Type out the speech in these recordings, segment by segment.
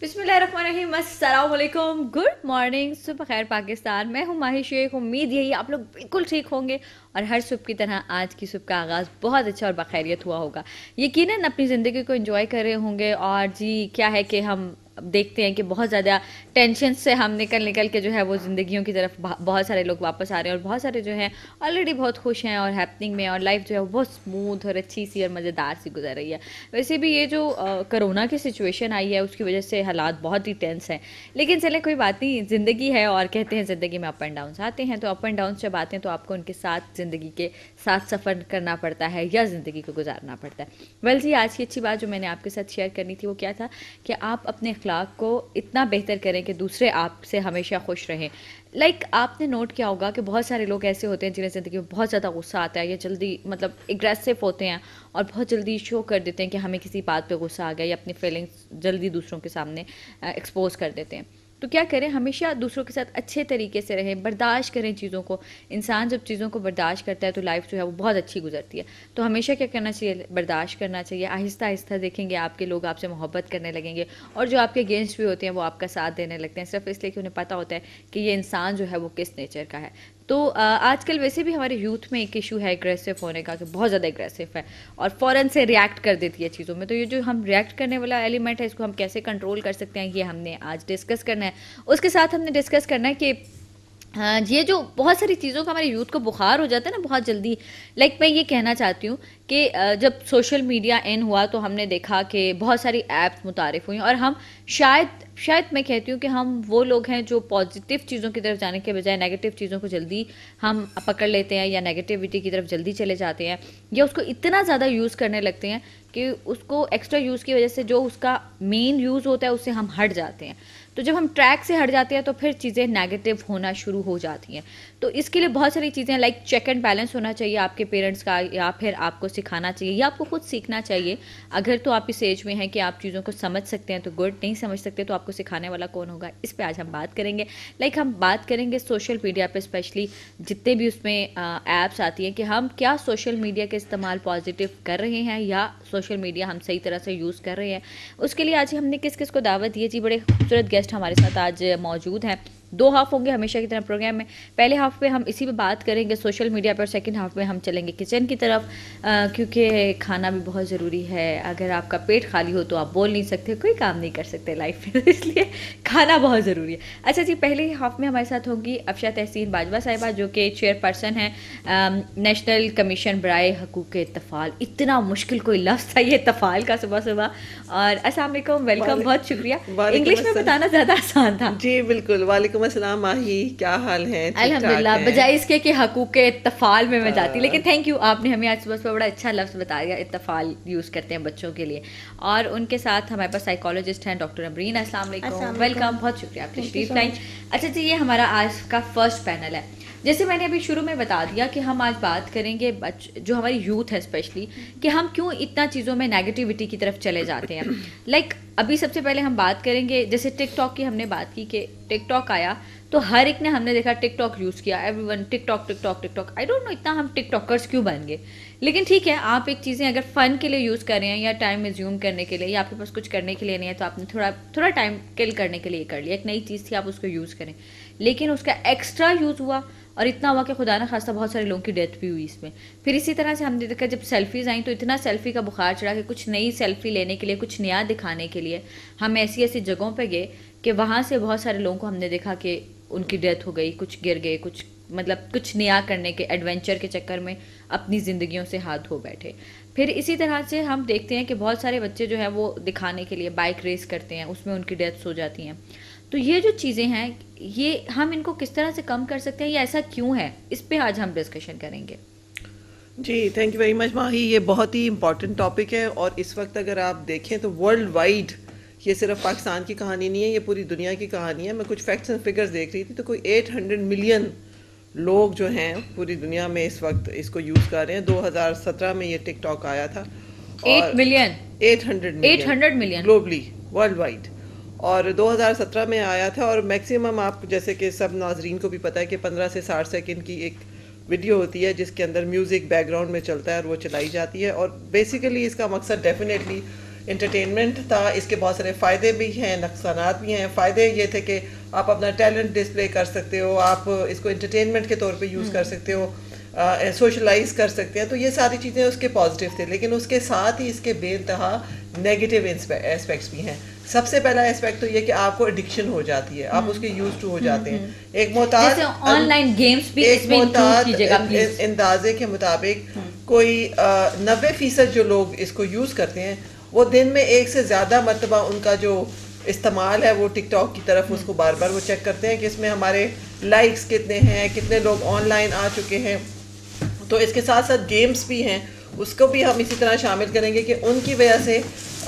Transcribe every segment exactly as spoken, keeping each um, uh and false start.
बिस्मिल्लाहिर्रहमानिर्रहीम, अस्सलाम वालेकुम, गुड मॉर्निंग, सुबह खैर पाकिस्तान। मैं हूँ माही शेख। उम्मीद यही आप लोग बिल्कुल ठीक होंगे और हर सुबह की तरह आज की सुबह का आगाज़ बहुत अच्छा और बखैरियत हुआ होगा। यकीनन अपनी ज़िंदगी को एंजॉय कर रहे होंगे। और जी क्या है कि हम अब देखते हैं कि बहुत ज़्यादा टेंशन से हम निकल निकल के जो है वो ज़िंदगियों की तरफ बहुत सारे लोग वापस आ रहे हैं और बहुत सारे जो हैं ऑलरेडी बहुत खुश हैं और हैपनिंग में, और लाइफ जो है वो बहुत स्मूथ और अच्छी सी और मज़ेदार सी गुजर रही है। वैसे भी ये जो कोरोना की सिचुएशन आई है उसकी वजह से हालात बहुत ही टेंस हैं, लेकिन चले कोई बात नहीं, ज़िंदगी है और कहते हैं ज़िंदगी में अप एंड डाउन्स आते हैं। तो अप एंड डाउन्स जब आते हैं तो आपको उनके साथ ज़िंदगी के साथ सफ़र करना पड़ता है या ज़िंदगी को गुजारना पड़ता है। वेल जी, आज की अच्छी बात जो मैंने आपके साथ शेयर करनी थी वो क्या था कि आप अपने अखलाक को इतना बेहतर करें कि दूसरे आपसे हमेशा खुश रहें। लाइक like, आपने नोट किया होगा कि बहुत सारे लोग ऐसे होते हैं जिन्हें ज़िंदगी में बहुत ज़्यादा गुस्सा आता है या जल्दी मतलब एग्रेसिव होते हैं और बहुत जल्दी शो कर देते हैं कि हमें किसी बात पे गुस्सा आ गया या अपनी फीलिंग्स जल्दी दूसरों के सामने एक्सपोज कर देते हैं। तो क्या करें, हमेशा दूसरों के साथ अच्छे तरीके से रहें, बर्दाश्त करें चीज़ों को। इंसान जब चीज़ों को बर्दाश्त करता है तो लाइफ जो है वो बहुत अच्छी गुजरती है। तो हमेशा क्या करना चाहिए, बर्दाश्त करना चाहिए। आहिस्ता आहिस्ता देखेंगे आपके लोग आपसे मोहब्बत करने लगेंगे और जो आपके अगेंस्ट भी होते हैं वो आपका साथ देने लगते हैं, सिर्फ इसलिए कि उन्हें पता होता है कि ये इंसान जो है वो किस नेचर का है। तो आजकल वैसे भी हमारे यूथ में एक इशू है एग्रेसिव होने का, कि बहुत ज़्यादा एग्रेसिव है और फ़ौरन से रिएक्ट कर देती है चीज़ों में। तो ये जो हम रिएक्ट करने वाला एलिमेंट है इसको हम कैसे कंट्रोल कर सकते हैं, ये हमने आज डिस्कस करना है। उसके साथ हमने डिस्कस करना है कि हाँ, ये जो बहुत सारी चीज़ों का हमारे यूथ को बुखार हो जाता है ना बहुत जल्दी। लाइक मैं ये कहना चाहती हूँ कि जब सोशल मीडिया इन हुआ तो हमने देखा कि बहुत सारी ऐप्स मुतारिफ हुई और हम शायद शायद मैं कहती हूँ कि हम वो लोग हैं जो पॉजिटिव चीज़ों की तरफ जाने के बजाय नेगेटिव चीज़ों को जल्दी हम पकड़ लेते हैं या नेगेटिविटी की तरफ जल्दी चले जाते हैं या उसको इतना ज़्यादा यूज़ करने लगते हैं कि उसको एक्स्ट्रा यूज़ की वजह से जो उसका मेन यूज़ होता है उससे हम हट जाते हैं। तो जब हम ट्रैक से हट जाते हैं तो फिर चीज़ें नेगेटिव होना शुरू हो जाती हैं। तो इसके लिए बहुत सारी चीज़ें लाइक चेक एंड बैलेंस होना चाहिए आपके पेरेंट्स का, या फिर आपको सिखाना चाहिए या आपको खुद सीखना चाहिए। अगर तो आप इस एज में हैं कि आप चीज़ों को समझ सकते हैं तो गुड, नहीं समझ सकते तो आपको सिखाने वाला कौन होगा, इस पर आज हम बात करेंगे। लाइक हम बात करेंगे सोशल मीडिया पे, स्पेशली जितने भी उसमें ऐप्स आती हैं कि हम क्या सोशल मीडिया का इस्तेमाल पॉजिटिव कर रहे हैं या सोशल मीडिया हम सही तरह से यूज़ कर रहे हैं। उसके लिए आज हमने किस किस को दावत दी है जी, बड़े खूबसूरत गेस्ट हमारे साथ आज मौजूद हैं। दो हाफ होंगे हमेशा की तरह प्रोग्राम में। पहले हाफ पे हम इसी पे बात करेंगे सोशल मीडिया पर, सेकंड हाफ में हम चलेंगे किचन की तरफ, क्योंकि खाना भी बहुत ज़रूरी है। अगर आपका पेट खाली हो तो आप बोल नहीं सकते, कोई काम नहीं कर सकते लाइफ में, तो इसलिए खाना बहुत ज़रूरी है। अच्छा जी, पहले हाफ में हमारे साथ होंगी अफशा तहसीन बाजवा साहिबा जो कि चेयरपर्सन हैं नेशनल कमीशन बराए हकूक़ इत्तफ़ाल। इतना मुश्किल कोई लफ्ज़ था ये तफ़ाल का सुबह सुबह। और अस्सलाम वालेकुम, वेलकम, बहुत शुक्रिया। इंग्लिश में बताना ज़्यादा आसान था जी। बिल्कुल, वालेकुम अस्सलाम माही, क्या हाल है? अल्हम्दुलिल्लाह, बजाय इसके कि हकूक़ इत्तफ़ाल में मैं जाती, लेकिन थैंक यू, आपने हमें आज सुबह सुबह बड़ा अच्छा लफ्ज़ बता दिया। इत्तफ़ाल यूज़ करते हैं बच्चों के लिए। और उनके साथ हमारे पास साइकोलॉजिस्ट हैं डॉक्टर अमरीन। अस्सलाम वालेकुम, वेलकम, बहुत शुक्रिया आप तशरीफ़ लाई। अच्छा जी, ये हमारा आज का फर्स्ट पैनल है। जैसे मैंने अभी शुरू में बता दिया कि हम आज बात करेंगे बच जो हमारी यूथ है स्पेशली, कि हम क्यों इतना चीज़ों में नेगेटिविटी की तरफ चले जाते हैं। लाइक like, अभी सबसे पहले हम बात करेंगे, जैसे टिकटॉक की हमने बात की कि टिकटॉक आया तो हर एक ने हमने देखा टिकटॉक यूज़ किया, everyone TikTok TikTok TikTok. I don't know इतना हम टिकटॉकर्स क्यों बन गए, लेकिन ठीक है, आप एक चीज़ें अगर फ़न के लिए यूज़ कर रहे हैं या टाइम एज्यूम करने के लिए या आपके पास कुछ करने के लिए नहीं है तो आपने थोड़ा थोड़ा टाइम किल करने के लिए कर लिया, एक नई चीज़ थी, आप उसको यूज़ करें। लेकिन उसका एक्स्ट्रा यूज़ हुआ और इतना हुआ कि खुदा ना खास्ता बहुत सारे लोगों की डेथ भी हुई इसमें। फिर इसी तरह से हमने देखा जब सेल्फीज़ आई तो इतना सेल्फी का बुखार चढ़ा कि कुछ नई सेल्फी लेने के लिए, कुछ नया दिखाने के लिए हम ऐसी ऐसी जगहों पे गए कि वहाँ से बहुत सारे लोगों को हमने देखा कि उनकी डेथ हो गई, कुछ गिर गए, कुछ मतलब कुछ नया करने के एडवेंचर के चक्कर में अपनी ज़िंदगियों से हाथ धो बैठे। फिर इसी तरह से हम देखते हैं कि बहुत सारे बच्चे जो हैं वो दिखाने के लिए बाइक रेस करते हैं, उसमें उनकी डेथ्स हो जाती हैं। तो ये जो चीज़ें हैं ये हम इनको किस तरह से कम कर सकते हैं या ऐसा क्यों है, इस पे आज हम डिस्कशन करेंगे। जी, thank you very much Mahi, ये बहुत ही इंपॉर्टेंट टॉपिक है और इस वक्त अगर आप देखें तो वर्ल्ड वाइड, ये सिर्फ पाकिस्तान की कहानी नहीं है, ये पूरी दुनिया की कहानी है। मैं कुछ फैक्ट्स एंड फिगर्स देख रही थी तो कोई आठ सौ मिलियन लोग जो हैं पूरी दुनिया में इस वक्त इसको यूज़ कर रहे हैं। दो हज़ार सत्रह में ये टिकटॉक आया था, eight million eight hundred eight hundred million globally, world wide. और दो हज़ार सत्रह में आया था और मैक्सिमम, आप जैसे कि सब नाजरीन को भी पता है कि पंद्रह से साठ सेकंड की एक वीडियो होती है जिसके अंदर म्यूज़िक बैकग्राउंड में चलता है और वो चलाई जाती है। और बेसिकली इसका मकसद डेफिनेटली इंटरटेनमेंट था, इसके बहुत सारे फ़ायदे भी हैं, नुकसानात भी हैं। फ़ायदे ये थे कि आप अपना टैलेंट डिस्प्ले कर सकते हो, आप इसको इंटरटेनमेंट के तौर पे यूज़ कर सकते हो, सोशलाइज कर सकते हैं, तो ये सारी चीज़ें उसके पॉजिटिव थे। लेकिन उसके साथ ही इसके बेइंतहा नेगेटिव एस्पेक्ट्स भी हैं। सबसे पहला एस्पेक्ट तो ये कि आपको एडिक्शन हो जाती है, आप उसके यूज टू हो जाते हैं। एक मोहताज ऑनलाइन गेम्स भी एक इसमें इंक्लूड कीजिएगा प्लीज। अंदाजे के मुताबिक कोई नब्बे फीसद जो लोग इसको यूज करते हैं वो दिन में एक से ज्यादा मरतबा उनका जो इस्तेमाल है वो टिकटॉक की तरफ उसको बार बार वो चेक करते हैं कि इसमें हमारे लाइक्स कितने हैं, कितने लोग ऑनलाइन आ चुके हैं। तो इसके साथ साथ गेम्स भी हैं, उसको भी हम इसी तरह शामिल करेंगे कि उनकी वजह से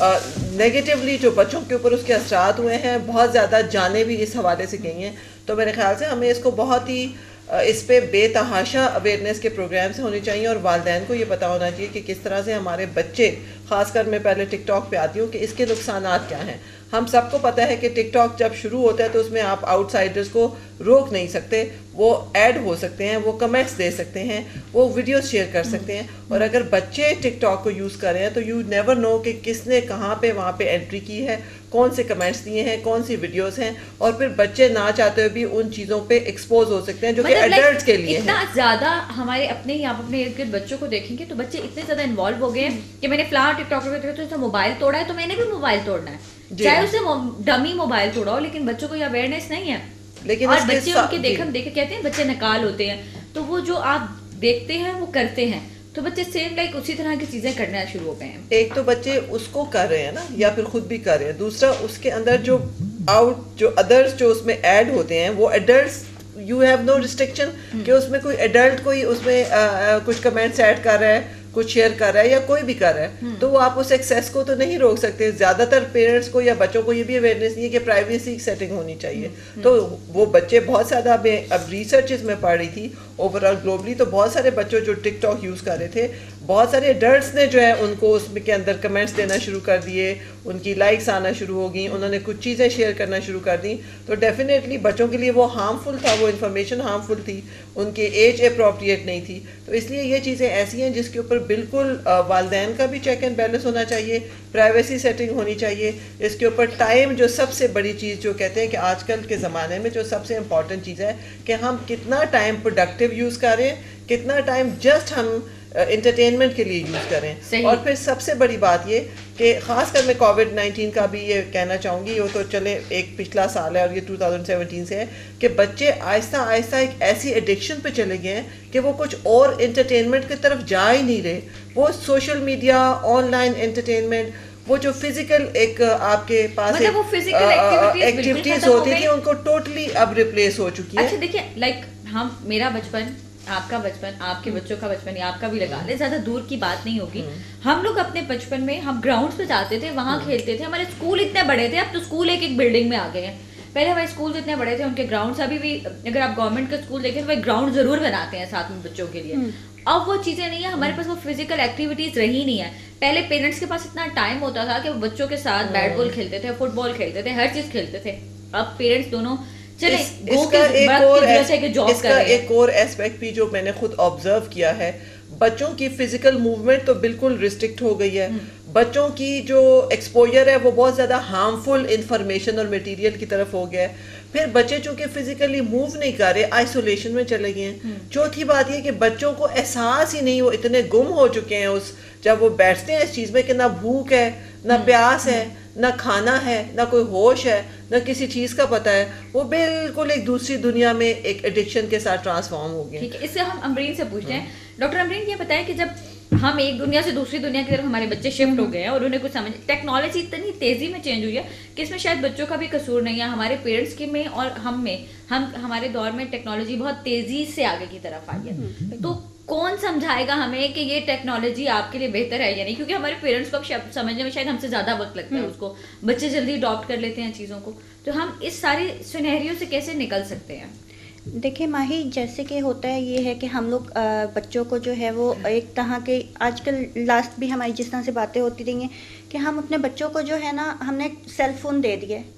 नेगेटिवली जो बच्चों के ऊपर उसके असरात हुए हैं, बहुत ज़्यादा जानें भी इस हवाले से गई हैं। तो मेरे ख्याल से हमें इसको बहुत ही इस पे बेतहाशा अवेयरनेस के प्रोग्राम्स होने चाहिए और वालिदैन को ये पता होना चाहिए कि किस तरह से हमारे बच्चे, ख़ासकर मैं पहले टिकटॉक पे आती हूँ कि इसके नुकसानात क्या हैं। हम सबको पता है कि टिकटॉक जब शुरू होता है तो उसमें आप आउटसाइडर्स को रोक नहीं सकते, वो ऐड हो सकते हैं, वो कमेंट्स दे सकते हैं, वो वीडियोस शेयर कर सकते हैं। और अगर बच्चे टिकटॉक को यूज़ कर रहे हैं तो यू नेवर नो कि किसने कहाँ पे वहाँ पे एंट्री की है, कौन से कमेंट्स दिए हैं, कौन सी वीडियोस हैं, और फिर बच्चे ना चाहते हुए भी उन चीज़ों पे एक्सपोज हो सकते हैं जो कि एडल्ट्स के लिए इतना ज़्यादा हमारे अपने यहाँ अपने इर्द गिर्द बच्चों को देखेंगे तो बच्चे इतने ज़्यादा इन्वॉल्व हो गए हैं कि मैंने फ्लावर टिकटॉक पे देखा तो मोबाइल तोड़ा है तो मैंने भी मोबाइल तोड़ना है, चाहे उसे डमी मोबाइल तोड़ा हो, लेकिन बच्चों को ये अवेयरनेस नहीं है। लेकिन और बच्चे उनके देखम देखे कहते हैं बच्चे नकाल होते हैं, तो वो जो आप देखते हैं वो करते हैं, तो बच्चे सेम लाइक उसी तरह की चीजें करना शुरू हो गए हैं। एक तो बच्चे उसको कर रहे हैं ना, या फिर खुद भी कर रहे हैं, दूसरा उसके अंदर जो आउट जो अदर्स जो उसमें ऐड होते हैं वो adults, you have no restriction कि उसमें कोई एडल्ट कोई उसमें आ, आ, कुछ कमेंट्स ऐड कर रहा है, कुछ शेयर कर रहा है या कोई भी कर रहा है, तो वो आप उस एक्सेस को तो नहीं रोक सकते। ज्यादातर पेरेंट्स को या बच्चों को ये भी अवेयरनेस नहीं है कि प्राइवेसी सेटिंग होनी चाहिए। तो वो बच्चे बहुत ज्यादा, अब रिसर्च में पढ़ रही थी ओवरऑल ग्लोबली, तो बहुत सारे बच्चों जो टिकटॉक यूज कर रहे थे, बहुत सारे एडल्ट्स ने जो है उनको उसमें के अंदर कमेंट्स देना शुरू कर दिए, उनकी लाइक्स आना शुरू हो गई, उन्होंने कुछ चीज़ें शेयर करना शुरू कर दी। तो डेफिनेटली बच्चों के लिए वो हार्मफुल था, वो इन्फॉर्मेशन हार्मफुल थी, उनके एज अप्रोप्रिएट नहीं थी। तो इसलिए ये चीज़ें ऐसी हैं जिसके ऊपर बिल्कुल वालिदैन का भी चेक एंड बैलेंस होना चाहिए, प्राइवेसी सेटिंग होनी चाहिए। इसके ऊपर टाइम, जो सबसे बड़ी चीज़ जो कहते हैं कि आजकल के ज़माने में जो सबसे इम्पॉर्टेंट चीज़ है कि हम कितना टाइम प्रोडक्टिव यूज़ करें, कितना टाइम जस्ट हम इंटरटेनमेंट uh, के लिए यूज़ करें। और फिर सबसे बड़ी बात ये कि ख़ासकर मैं कोविड नाइन्टीन का भी ये कहना चाहूँगी, वो तो चले एक पिछला साल है और ये टू थाउजेंड सेवेंटीन से है कि बच्चे आहिस्ता आहिस्ता एक ऐसी एडिक्शन पे चले गए हैं कि वो कुछ और इंटरटेनमेंट की तरफ जा ही नहीं रहे। वो सोशल मीडिया, ऑनलाइन एंटरटेनमेंट, वो जो फिजिकल एक आपके पास मतलब वो फिजिकल एक्टिविटीज होती थी उनको टोटली अब रिप्लेस हो चुकी है। अच्छा देखिए, लाइक हम, मेरा बचपन, आपका बचपन, आपके बच्चों का बचपन या आपका भी लगा ले, ज्यादा दूर की बात नहीं होगी। हम लोग अपने बचपन में हम ग्राउंड्स पे जाते थे, वहां खेलते थे, हमारे स्कूल इतने बड़े थे, अब तो स्कूल एक एक बिल्डिंग में आ गए हैं। पहले हमारे स्कूल इतने बड़े थे, उनके ग्राउंड्स, अभी भी अगर आप गवर्नमेंट का स्कूल देखें तो वह ग्राउंड जरूर बनाते हैं साथ में बच्चों के लिए। अब वो चीजें नहीं है, हमारे पास वो फिजिकल एक्टिविटीज रही नहीं है। पहले पेरेंट्स के पास इतना टाइम होता था कि वो बच्चों के साथ बैट बॉल खेलते थे, फुटबॉल खेलते थे, हर चीज खेलते थे। अब पेरेंट्स दोनों चले इस, इसका एक और इसका एक और एस्पेक्ट भी जो मैंने खुद ऑब्जर्व किया है, बच्चों की फिजिकल मूवमेंट तो बिल्कुल रिस्ट्रिक्ट हो गई है। बच्चों की जो एक्सपोजर है वो बहुत ज़्यादा हार्मफुल इंफॉर्मेशन और मटेरियल की तरफ हो गया है। फिर बच्चे चूंकि फिजिकली मूव नहीं कर रहे, आइसोलेशन में चले गए हैं। चौथी बात ये कि बच्चों को एहसास ही नहीं, वो इतने गुम हो चुके हैं उस, जब वो बैठते हैं इस चीज़ में कि ना भूख है, ना प्यास है, ना खाना है, ना कोई होश है, ना किसी चीज़ का पता है, वो बिल्कुल एक दूसरी दुनिया में एक एडिक्शन के साथ ट्रांसफॉर्म हो गए। ठीक है, इससे हम अमरीन से पूछते हैं। डॉक्टर अमरीन, ये बताएं कि जब हम एक दुनिया से दूसरी दुनिया की तरफ हमारे बच्चे शिफ्ट हो गए हैं और उन्हें कुछ समझ, टेक्नोलॉजी इतनी तेजी में चेंज हुई है कि इसमें शायद बच्चों का भी कसूर नहीं है, हमारे पेरेंट्स के में और हम में, हम हमारे दौर में टेक्नोलॉजी बहुत तेजी से आगे की तरफ आई है। तो कौन समझाएगा हमें कि ये टेक्नोलॉजी आपके लिए बेहतर है या नहीं, क्योंकि हमारे पेरेंट्स को अब समझने में शायद हमसे ज्यादा वक्त लगता है उसको, बच्चे जल्दी अडॉप्ट कर लेते हैं चीजों को। तो हम इस सारी सिनेरियो से कैसे निकल सकते हैं? देखिए माही, जैसे कि होता है ये है कि हम लोग बच्चों को जो है वो एक तरह के, आजकल लास्ट भी हमारी जिस तरह से बातें होती रही हैं कि हम अपने बच्चों को जो है ना, हमने सेल फोन दे दिए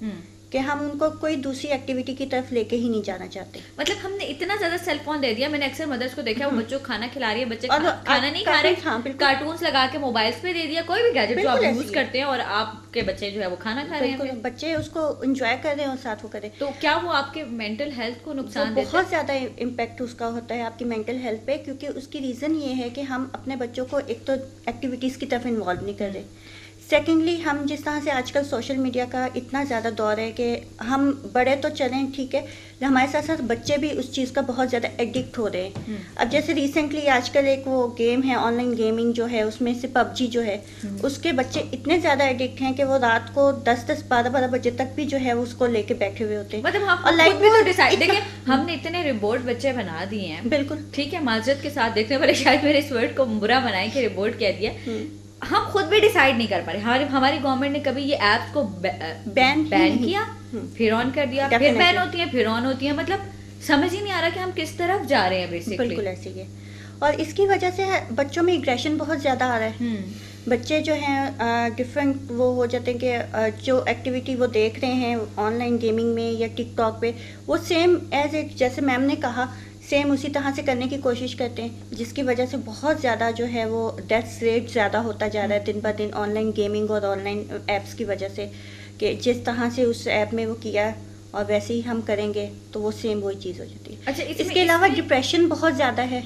कि हम उनको कोई दूसरी एक्टिविटी की तरफ लेके ही नहीं जाना चाहते। मतलब हमने इतना ज्यादा सेल फोन दे दिया। मैंने अक्सर मदर्स को देखा, वो बच्चों को खाना खिला रही है, बच्चे और खा, खाना नहीं खा रहे, हाँ, कार्टून्स लगा के मोबाइल्स पे दे दिया, कोई भी गैजेट जो आप बिल्कुल यूज ऐसी करते हैं, और आपके बच्चे जो है वो खाना खा रहे हैं बिल्कुल फिर। बच्चे उसको एंजॉय कर रहे हैं और साथ वो करें, तो क्या वो आपके मेंटल हेल्थ को तो नुकसान देता है? बहुत ज़्यादा इम्पेक्ट उसका होता है आपकी मेंटल हेल्थ पे, क्योंकि उसकी रीज़न ये है कि हम अपने बच्चों को एक तो एक्टिविटीज़ की तरफ इन्वॉल्व नहीं कर रहे। सेकेंडली, हम जिस तरह से आजकल सोशल मीडिया का इतना ज़्यादा दौर है कि हम बड़े तो चलें ठीक है, हमारे साथ साथ बच्चे भी उस चीज़ का बहुत ज़्यादा एडिक्ट हो रहे हैं। अब जैसे रिसेंटली आजकल एक वो गेम है, ऑनलाइन गेमिंग जो है, उसमें से पबजी जो है, उसके बच्चे इतने ज़्यादा एडिक्ट हैं कि वो रात को दस दस बारह बारह बजे तक भी जो है उसको लेके बैठे हुए होते हैं। मतलब हम और like खुद भी वो तो डिसाइड, इतना- देखिए हमने इतने रिपोर्ट बच्चे बना दिए हैं, बिल्कुल ठीक है, माजरत के साथ देखने वाले शायद मेरे इस वर्ड को बुरा बनाए कि रिपोर्ट कह दिया, हम खुद भी डिसाइड नहीं कर पा रहे। हमारी हमारी गवर्नमेंट ने कभी ये ऐप्स को बैन ही बैन नहीं। किया, फिर ऑन कर दिया, फिर Definitely. बैन होती है, फिर ऑन होती है, मतलब समझ ही नहीं आ रहा कि हम किस तरफ जा रहे हैं बेसिकली। बिल्कुल ऐसे ही है, और इसकी वजह से बच्चों में एग्रेशन बहुत ज़्यादा आ रहा है। हम्म बच्चे जो हैं डिफरेंट वो हो जाते हैं कि अ, जो एक्टिविटी वो देख रहे हैं ऑनलाइन गेमिंग में या टिकटॉक पे, वो सेम एज ए जैसे मैम ने कहा सेम उसी तरह से करने की कोशिश करते हैं, जिसकी वजह से बहुत ज़्यादा जो है वो डेथ रेट ज़्यादा होता जा रहा है दिन ब दिन ऑनलाइन गेमिंग और ऑनलाइन ऐप्स की वजह से, कि जिस तरह से उस ऐप में वो किया और वैसे ही हम करेंगे तो वो सेम वही चीज़ हो जाती है। अच्छा, इसमें- इसके अलावा इसमें- डिप्रेशन बहुत ज़्यादा है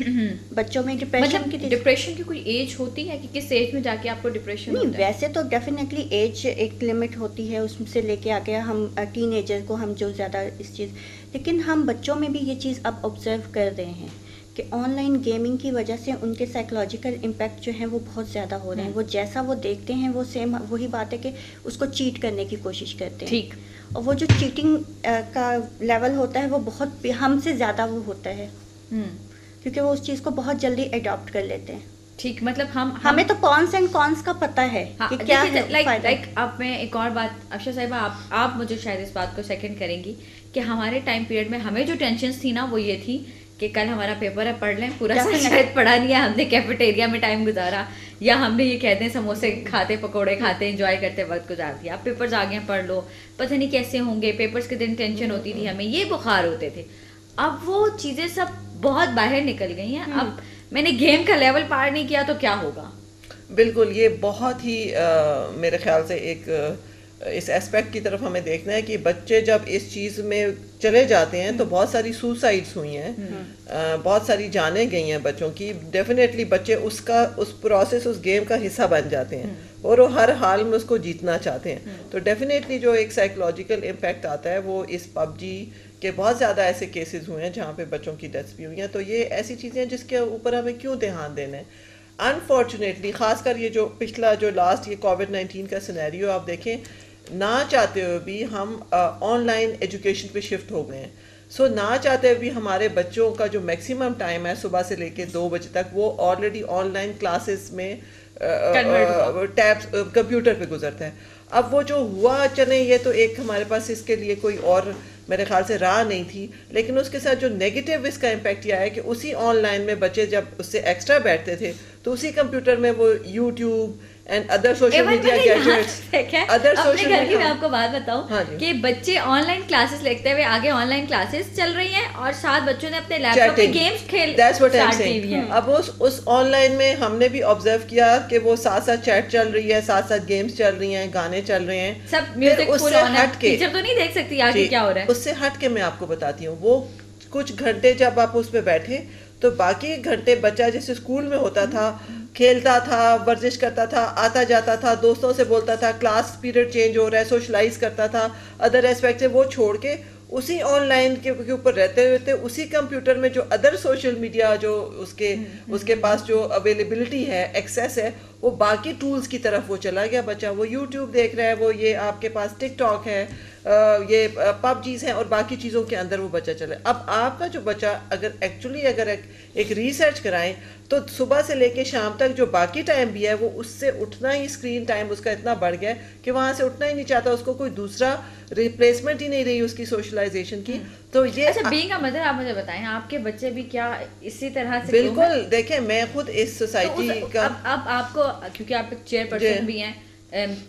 बच्चों में। डिप्रेशन मतलब की डिप्रेशन की कोई एज होती है कि किस एज में जाके आपको डिप्रेशन नहीं, होता है? वैसे तो डेफिनेटली एज एक लिमिट होती है, उससे लेके आगे हम टीनेजर को हम जो ज़्यादा इस चीज़, लेकिन हम बच्चों में भी ये चीज़ अब ऑब्जर्व कर रहे हैं कि ऑनलाइन गेमिंग की वजह से उनके साइकोलॉजिकल इम्पैक्ट जो है वो बहुत ज़्यादा हो रहे हैं। वो जैसा वो देखते हैं वो सेम वही बात है कि उसको चीट करने की कोशिश करते हैं। ठीक। और वो जो चीटिंग का लेवल होता है वो बहुत हमसे ज़्यादा वो होता है, हम्म क्योंकि वो उस चीज़ को बहुत जल्दी अडॉप्ट कर लेते हैं। ठीक, मतलब हम हमें तो कॉन्स एंड कॉन्स का पता है हाँ, कि क्या है लाइक फायदा। लाइक अब मैं एक और बात, अफशा साहिबा आप आप मुझे शायद इस बात को सेकंड करेंगी कि हमारे टाइम पीरियड में हमें जो टेंशन थी ना वो ये थी कि कल हमारा पेपर है, पढ़ लें, पूरा साल शायद पढ़ा नहीं है, हमने कैफेटेरिया में टाइम गुजारा, या हमने ये कहते हैं समोसे खाते पकोड़े खाते एंजॉय करते वक्त गुजार दिया। अब पेपर्स आ गए, पढ़ लो, पता नहीं कैसे होंगे, पेपर्स के दिन टेंशन होती थी हमें, ये बुखार होते थे। अब वो चीज़ें सब बहुत बाहर निकल गई हैं। अब मैंने गेम का लेवल पार नहीं किया तो क्या होगा? बिल्कुल, ये बहुत ही आ, मेरे ख्याल से एक आ, इस एस्पेक्ट की तरफ हमें देखना है कि बच्चे जब इस चीज़ में चले जाते हैं तो बहुत सारी सुसाइड्स हुई हैं, आ, बहुत सारी जानें गई हैं बच्चों की। डेफिनेटली बच्चे उसका उस प्रोसेस उस गेम का हिस्सा बन जाते हैं और वो हर हाल में उसको जीतना चाहते हैं। तो डेफिनेटली जो एक साइकोलॉजिकल इम्पैक्ट आता है वो इस पबजी के बहुत ज़्यादा ऐसे केसेस हुए हैं जहाँ पे बच्चों की डेथ्स भी हुई हैं। तो ये ऐसी चीज़ें हैं जिसके ऊपर हमें क्यों ध्यान देना है। अनफॉर्चुनेटली खासकर ये जो पिछला जो लास्ट ये कोविड नाइन्टीन का सिनेरियो आप देखें, ना चाहते हुए भी हम ऑनलाइन एजुकेशन पे शिफ्ट हो गए हैं। सो so, ना चाहते हुए भी हमारे बच्चों का जो मैक्सिमम टाइम है सुबह से लेके दो बजे तक वो ऑलरेडी ऑनलाइन क्लासेस में टैब्स कंप्यूटर पे गुजरता है। अब वो जो हुआ, चले ये तो एक हमारे पास इसके लिए कोई और मेरे ख्याल से राह नहीं थी, लेकिन उसके साथ जो नेगेटिव इसका इम्पैक्ट यह है कि उसी ऑनलाइन में बच्चे जब उससे एक्स्ट्रा बैठते थे तो उसी कंप्यूटर में वो YouTube and other social media gadgets other अपने घर की मैं आपको बात बताऊं हाँ कि बच्चे ऑनलाइन क्लासेस लेते हुए आगे ऑनलाइन क्लासेस चल रही हैं और साथ बच्चों ने अपने लैपटॉप पे गेम्स खेल स्टार्ट की हुई हैं। अब उस उस ऑनलाइन में हमने भी ऑब्जर्व किया कि वो साथ साथ चैट चल रही है, साथ साथ गेम्स चल रही हैं, गाने चल रहे हैं, सब म्यूजिक फुल ऑन है, हट के टीचर तो नहीं देख सकती आगे क्या हो रहा है। उससे हट के मैं आपको बताती हूँ, वो कुछ घंटे जब आप उस पे बैठे तो बाकी घंटे बच्चा जैसे स्कूल में होता था, खेलता था, वर्जिश करता था, आता जाता था, दोस्तों से बोलता था, क्लास पीरियड चेंज हो रहा है, सोशलाइज करता था, अदर एस्पेक्ट से वो छोड़ के उसी ऑनलाइन के ऊपर रहते रहते उसी कंप्यूटर में जो अदर सोशल मीडिया जो उसके उसके पास जो अवेलेबिलिटी है, एक्सेस है, वो बाकी टूल्स की तरफ वो चला गया बच्चा। वो यूट्यूब देख रहा है, वो ये आपके पास टिकटॉक है, ये पबजीज हैं और बाकी चीज़ों के अंदर वो बच्चा चला। अब आपका जो बच्चा अगर एक्चुअली अगर एक, एक रिसर्च कराएं तो सुबह से लेके शाम तक जो बाकी टाइम भी है वो उससे उठना ही, स्क्रीन टाइम उसका इतना बढ़ गया है कि वहाँ से उठना ही नहीं चाहता, उसको कोई दूसरा रिप्लेसमेंट ही नहीं रही उसकी सोशलाइजेशन की। तो ये अच्छा, बीइंग अ मदर आप मुझे बताएं आपके बच्चे भी क्या इसी तरह से? बिल्कुल, देखें मैं खुद इस सोसाइटी तो का अब अब आपको, क्योंकि आप एक चेयरपर्सन भी हैं, तो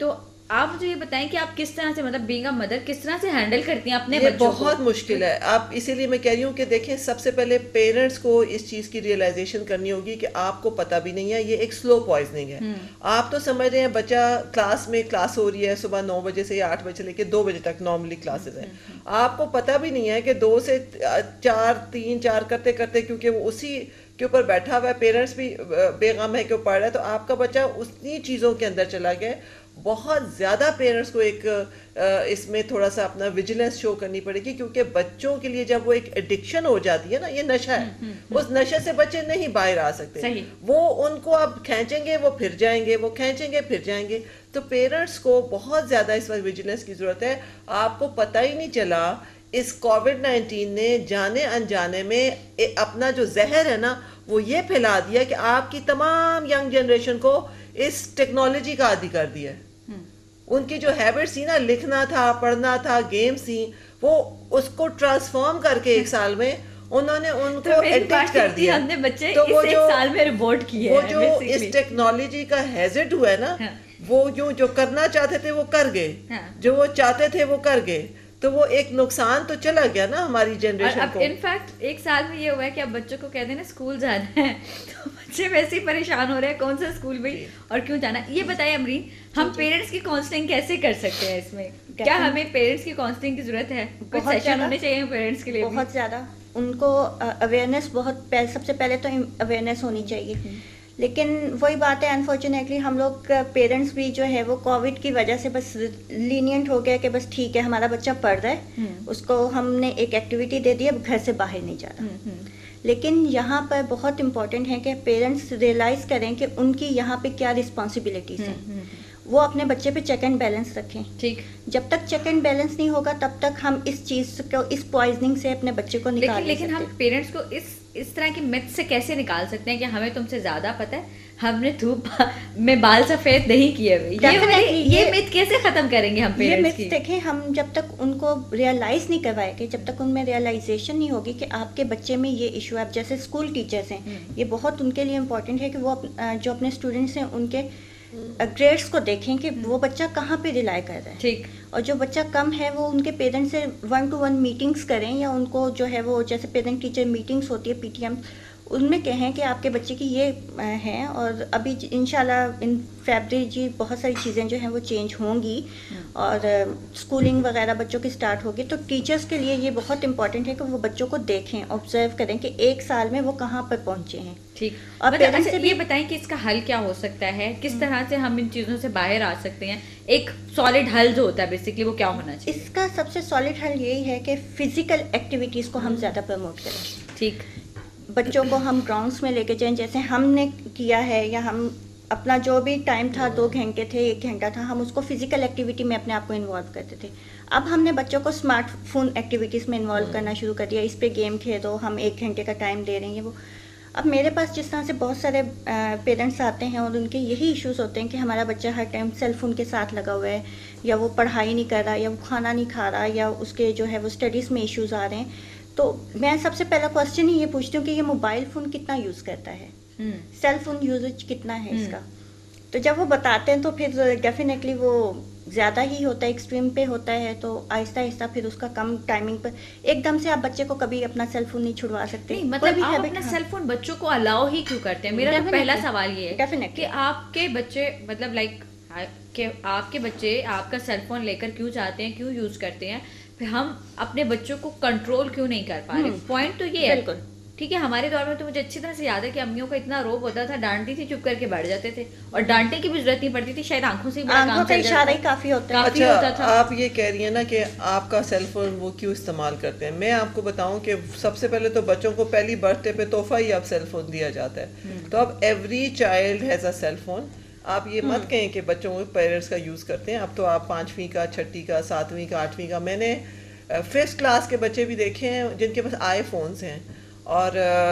आप मुझे ये बताएं कि आप किस तरह से, मतलब बीइंग अ मदर, किस तरह से हैंडल करती हैं अपने ये बच्चों बहुत को? मुश्किल है। आप इसीलिए मैं कह रही हूँ कि देखें, सबसे पहले पेरेंट्स को इस चीज़ की रियलाइजेशन करनी होगी कि आपको पता भी नहीं है, ये एक स्लो पॉइजनिंग है। आप तो समझ रहे हैं बच्चा क्लास में क्लास हो रही है सुबह नौ बजे से या आठ बजे लेके दो बजे तक नॉर्मली क्लासेस हैं, आपको पता भी नहीं है कि दो से चार तीन चार करते करते, क्योंकि वो उसी के ऊपर बैठा हुआ है, पेरेंट्स भी बेगम है कि वो पढ़ रहा है, तो आपका बच्चा उतनी चीज़ों के अंदर चला गया है। बहुत ज़्यादा पेरेंट्स को एक इसमें थोड़ा सा अपना विजिलेंस शो करनी पड़ेगी, क्योंकि बच्चों के लिए जब वो एक एडिक्शन हो जाती है ना, ये नशा है, उस नशे से बच्चे नहीं बाहर आ सकते। सही। वो उनको अब खींचेंगे वो फिर जाएंगे, वो खींचेंगे फिर जाएंगे। तो पेरेंट्स को बहुत ज़्यादा इस वक्त विजिलेंस की ज़रूरत है। आपको पता ही नहीं चला इस कोविड नाइन्टीन ने जाने अनजाने में अपना जो जहर है ना, वो ये फैला दिया कि आपकी तमाम यंग जनरेशन को इस टेक्नोलॉजी का आदी कर दिया है। उनकी जो हैबिट्स थी ना, लिखना था, पढ़ना था, गेम्स थी, वो उसको ट्रांसफॉर्म करके एक साल में उन्होंने उनको तो एडिक्ट कर दिया। हमने बच्चे तो इस वो एक जो साल में रिपोर्ट किए वो हैं, जो basically। इस टेक्नोलॉजी का हैजर्ड हुआ है ना, हाँ। वो जो जो करना चाहते थे वो कर गए, हाँ। जो वो चाहते थे वो कर गए, तो वो एक नुकसान तो चला गया ना हमारी जनरेशन अब को। इनफैक्ट एक साल में ये हुआ है कि अब बच्चों को कहते हैं ना स्कूल जाना है, तो बच्चे वैसे ही परेशान हो रहे हैं, कौन सा स्कूल भाई और क्यों जाना। ये बताइए अमरीन, हम पेरेंट्स की काउंसलिंग कैसे कर सकते हैं इसमें? क्या हमें पेरेंट्स की काउंसलिंग की जरूरत है? कुछ बहुत सेशन ज़्यादा। होने चाहिए पेरेंट्स के लिए भी? बहुत ज़्यादा उनको अवेयरनेस, बहुत पहले, सबसे पहले तो अवेयरनेस होनी चाहिए। लेकिन वही बात है, अनफॉर्चुनेटली हम लोग पेरेंट्स भी जो है वो कोविड की वजह से बस लीनियंट हो गया कि बस ठीक है हमारा बच्चा पढ़ रहा है, उसको हमने एक एक्टिविटी दे दी, अब घर से बाहर नहीं जा रहा। लेकिन यहाँ पर बहुत इम्पोर्टेंट है कि पेरेंट्स रियलाइज़ करें कि उनकी यहाँ पे क्या रिस्पॉन्सिबिलिटीज़ हैं, वो अपने बच्चे पे चेक एंड बैलेंस रखें। ठीक। जब तक चेक एंड बैलेंस नहीं होगा तब तक हम इस चीज़ को, इस पॉइजनिंग से अपने बच्चे को निकाल लेकिन लेकिन हम पेरेंट्स को इस इस तरह की मिथ से कैसे निकाल सकते हैं कि हमें तुमसे ज्यादा पता है, हमने धूप में बाल सफेद नहीं किए हुए, ये वाली- ये ये- मिथ कैसे खत्म करेंगे हम ये पेरेंट्स मिथ की? देखें, हम जब तक उनको रियलाइज नहीं करवाएंगे, जब तक उनमें रियलाइजेशन नहीं होगी कि आपके बच्चे में ये इशू है। अब जैसे स्कूल टीचर्स हैं, ये बहुत उनके लिए इम्पोर्टेंट है कि वो अप, जो अपने स्टूडेंट्स हैं उनके ग्रेड्स को देखें कि वो बच्चा कहाँ पे रिलाई कर रहा है। ठीक। और जो बच्चा कम है वो उनके पेरेंट्स से वन टू वन मीटिंग्स करें, या उनको जो है वो जैसे पेरेंट टीचर मीटिंग्स होती है पीटीएम, उनमें कहें कि आपके बच्चे की ये हैं, और अभी इंशाल्लाह इन फरवरी जी बहुत सारी चीज़ें जो हैं वो चेंज होंगी और स्कूलिंग वगैरह बच्चों की स्टार्ट होगी। तो टीचर्स के लिए ये बहुत इंपॉर्टेंट है कि वो बच्चों को देखें, ऑब्जर्व करें कि एक साल में वो कहाँ पर पहुँचे हैं। ठीक। और मतलब पेरेंट्स अच्छा, से भी ये बताएं कि इसका हल क्या हो सकता है, किस तरह से हम इन चीज़ों से बाहर आ सकते हैं? एक सॉलिड हल जो होता है बेसिकली वो क्या होना चाहिए? इसका सबसे सॉलिड हल यही है कि फिजिकल एक्टिविटीज़ को हम ज़्यादा प्रमोट करें। ठीक। बच्चों को हम ग्राउंड्स में लेके जाएं, जैसे हमने किया है, या हम अपना जो भी टाइम था, दो घंटे थे, एक घंटा था, हम उसको फिजिकल एक्टिविटी में अपने आप को इन्वॉल्व करते थे। अब हमने बच्चों को स्मार्टफोन एक्टिविटीज़ में इन्वॉल्व करना शुरू कर दिया। इस पे गेम खेलो, हम एक घंटे का टाइम दे रहे हैं वो। अब मेरे पास जिस तरह से बहुत सारे पेरेंट्स आते हैं और उनके यही इश्यूज़ होते हैं कि हमारा बच्चा हर टाइम सेल फ़ोन के साथ लगा हुआ है, या वो पढ़ाई नहीं कर रहा, या वो खाना नहीं खा रहा, या उसके जो है वो स्टडीज़ में इश्यूज़ आ रहे हैं। तो मैं सबसे पहला क्वेश्चन ही ये पूछती हूँ कि ये मोबाइल फ़ोन कितना यूज़ करता है, सेल फोन यूजेज कितना है इसका। तो जब वो बताते हैं तो फिर डेफिनेटली वो ज़्यादा ही होता है, एक्सट्रीम पे होता है, तो आहिस्ता आहिस्ता फिर उसका कम टाइमिंग पर, एकदम से आप बच्चे को कभी अपना सेल फोन नहीं छुड़वा सकते। नहीं, मतलब आप अपना सेल फोन बच्चों को अलाउ ही क्यों करते हैं? मेरा तो पहला सवाल ये है कि आपके बच्चे, मतलब लाइक कि आपके बच्चे आपका सेल फोन लेकर क्यों जाते हैं, क्यों यूज करते हैं, फिर हम अपने बच्चों को कंट्रोल क्यों नहीं कर पा रहे? पॉइंट तो ये है। बिल्कुल ठीक है। हमारे दौर में तो मुझे अच्छी तरह से याद है कि अम्मियों का इतना रोब होता था, डांटती थी, चुप करके बैठ जाते थे, और डांटने की भी जरूरत नहीं पड़ती थी, शायद आंखों से ही बड़ा काम चल जाता था। काफी होता है। अच्छा, होता था। आप ये कह रही हैं ना कि आपका सेल फोन वो क्यों इस्तेमाल करते हैं। मैं आपको बताऊं कि सबसे पहले तो बच्चों को पहली बर्थडे पे तोहफा ही अब सेल फोन दिया जाता है। तो अब every child has a cell phone. आप ये मत कहें कि बच्चों को पेरेंट्स का यूज़ करते हैं। अब तो आप पाँचवीं का, छठी का, सातवीं का, आठवीं का, मैंने फिफ्थ क्लास के बच्चे भी देखे हैं जिनके पास आई फोन्स हैं। और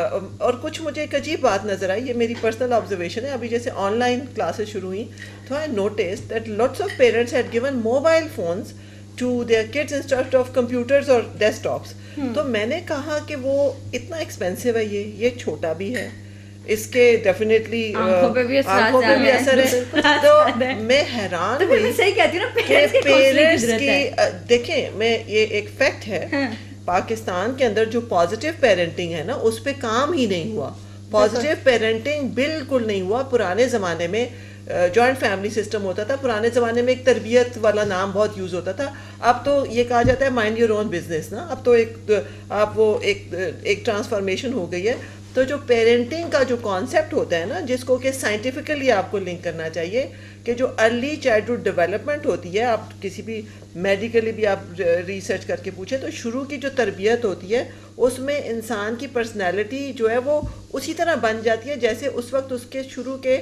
और कुछ मुझे एक अजीब बात नज़र आई, ये मेरी पर्सनल ऑब्जर्वेशन है। अभी जैसे ऑनलाइन क्लासेस शुरू हुई तो I notice that lots of parents had given mobile phones to their kids instead of computers और डेस्कटॉप्स। तो मैंने कहा कि वो इतना एक्सपेंसिव है, ये ये छोटा भी है, इसके डेफिनेटली आंखों पे भी असर आंखों पे भी असर है। तो मैं हैरान तो फिर मैं सही कहती हूँ ना, पेरेंट्स की पेरेंट्स की की देखें, मैं ये एक फैक्ट है, पाकिस्तान के अंदर जो पॉजिटिव पेरेंटिंग है ना उस पे काम ही नहीं हुआ। पॉजिटिव पेरेंटिंग बिल्कुल नहीं हुआ। पुराने ज़माने में जॉइंट फैमिली सिस्टम होता था, पुराने ज़माने में एक तरबियत वाला नाम बहुत यूज़ होता था। अब तो ये कहा जाता है माइंड योर ओन बिजनेस ना, अब तो एक आप वो एक एक ट्रांसफॉर्मेशन हो गई है। तो जो पेरेंटिंग का जो कॉन्सेप्ट होता है ना, जिसको कि साइंटिफिकली आपको लिंक करना चाहिए कि जो अर्ली चाइल्डहुड डेवलपमेंट होती है, आप किसी भी मेडिकली भी आप रिसर्च करके पूछें तो शुरू की जो तरबियत होती है उसमें इंसान की पर्सनैलिटी जो है वो उसी तरह बन जाती है जैसे उस वक्त उसके शुरू के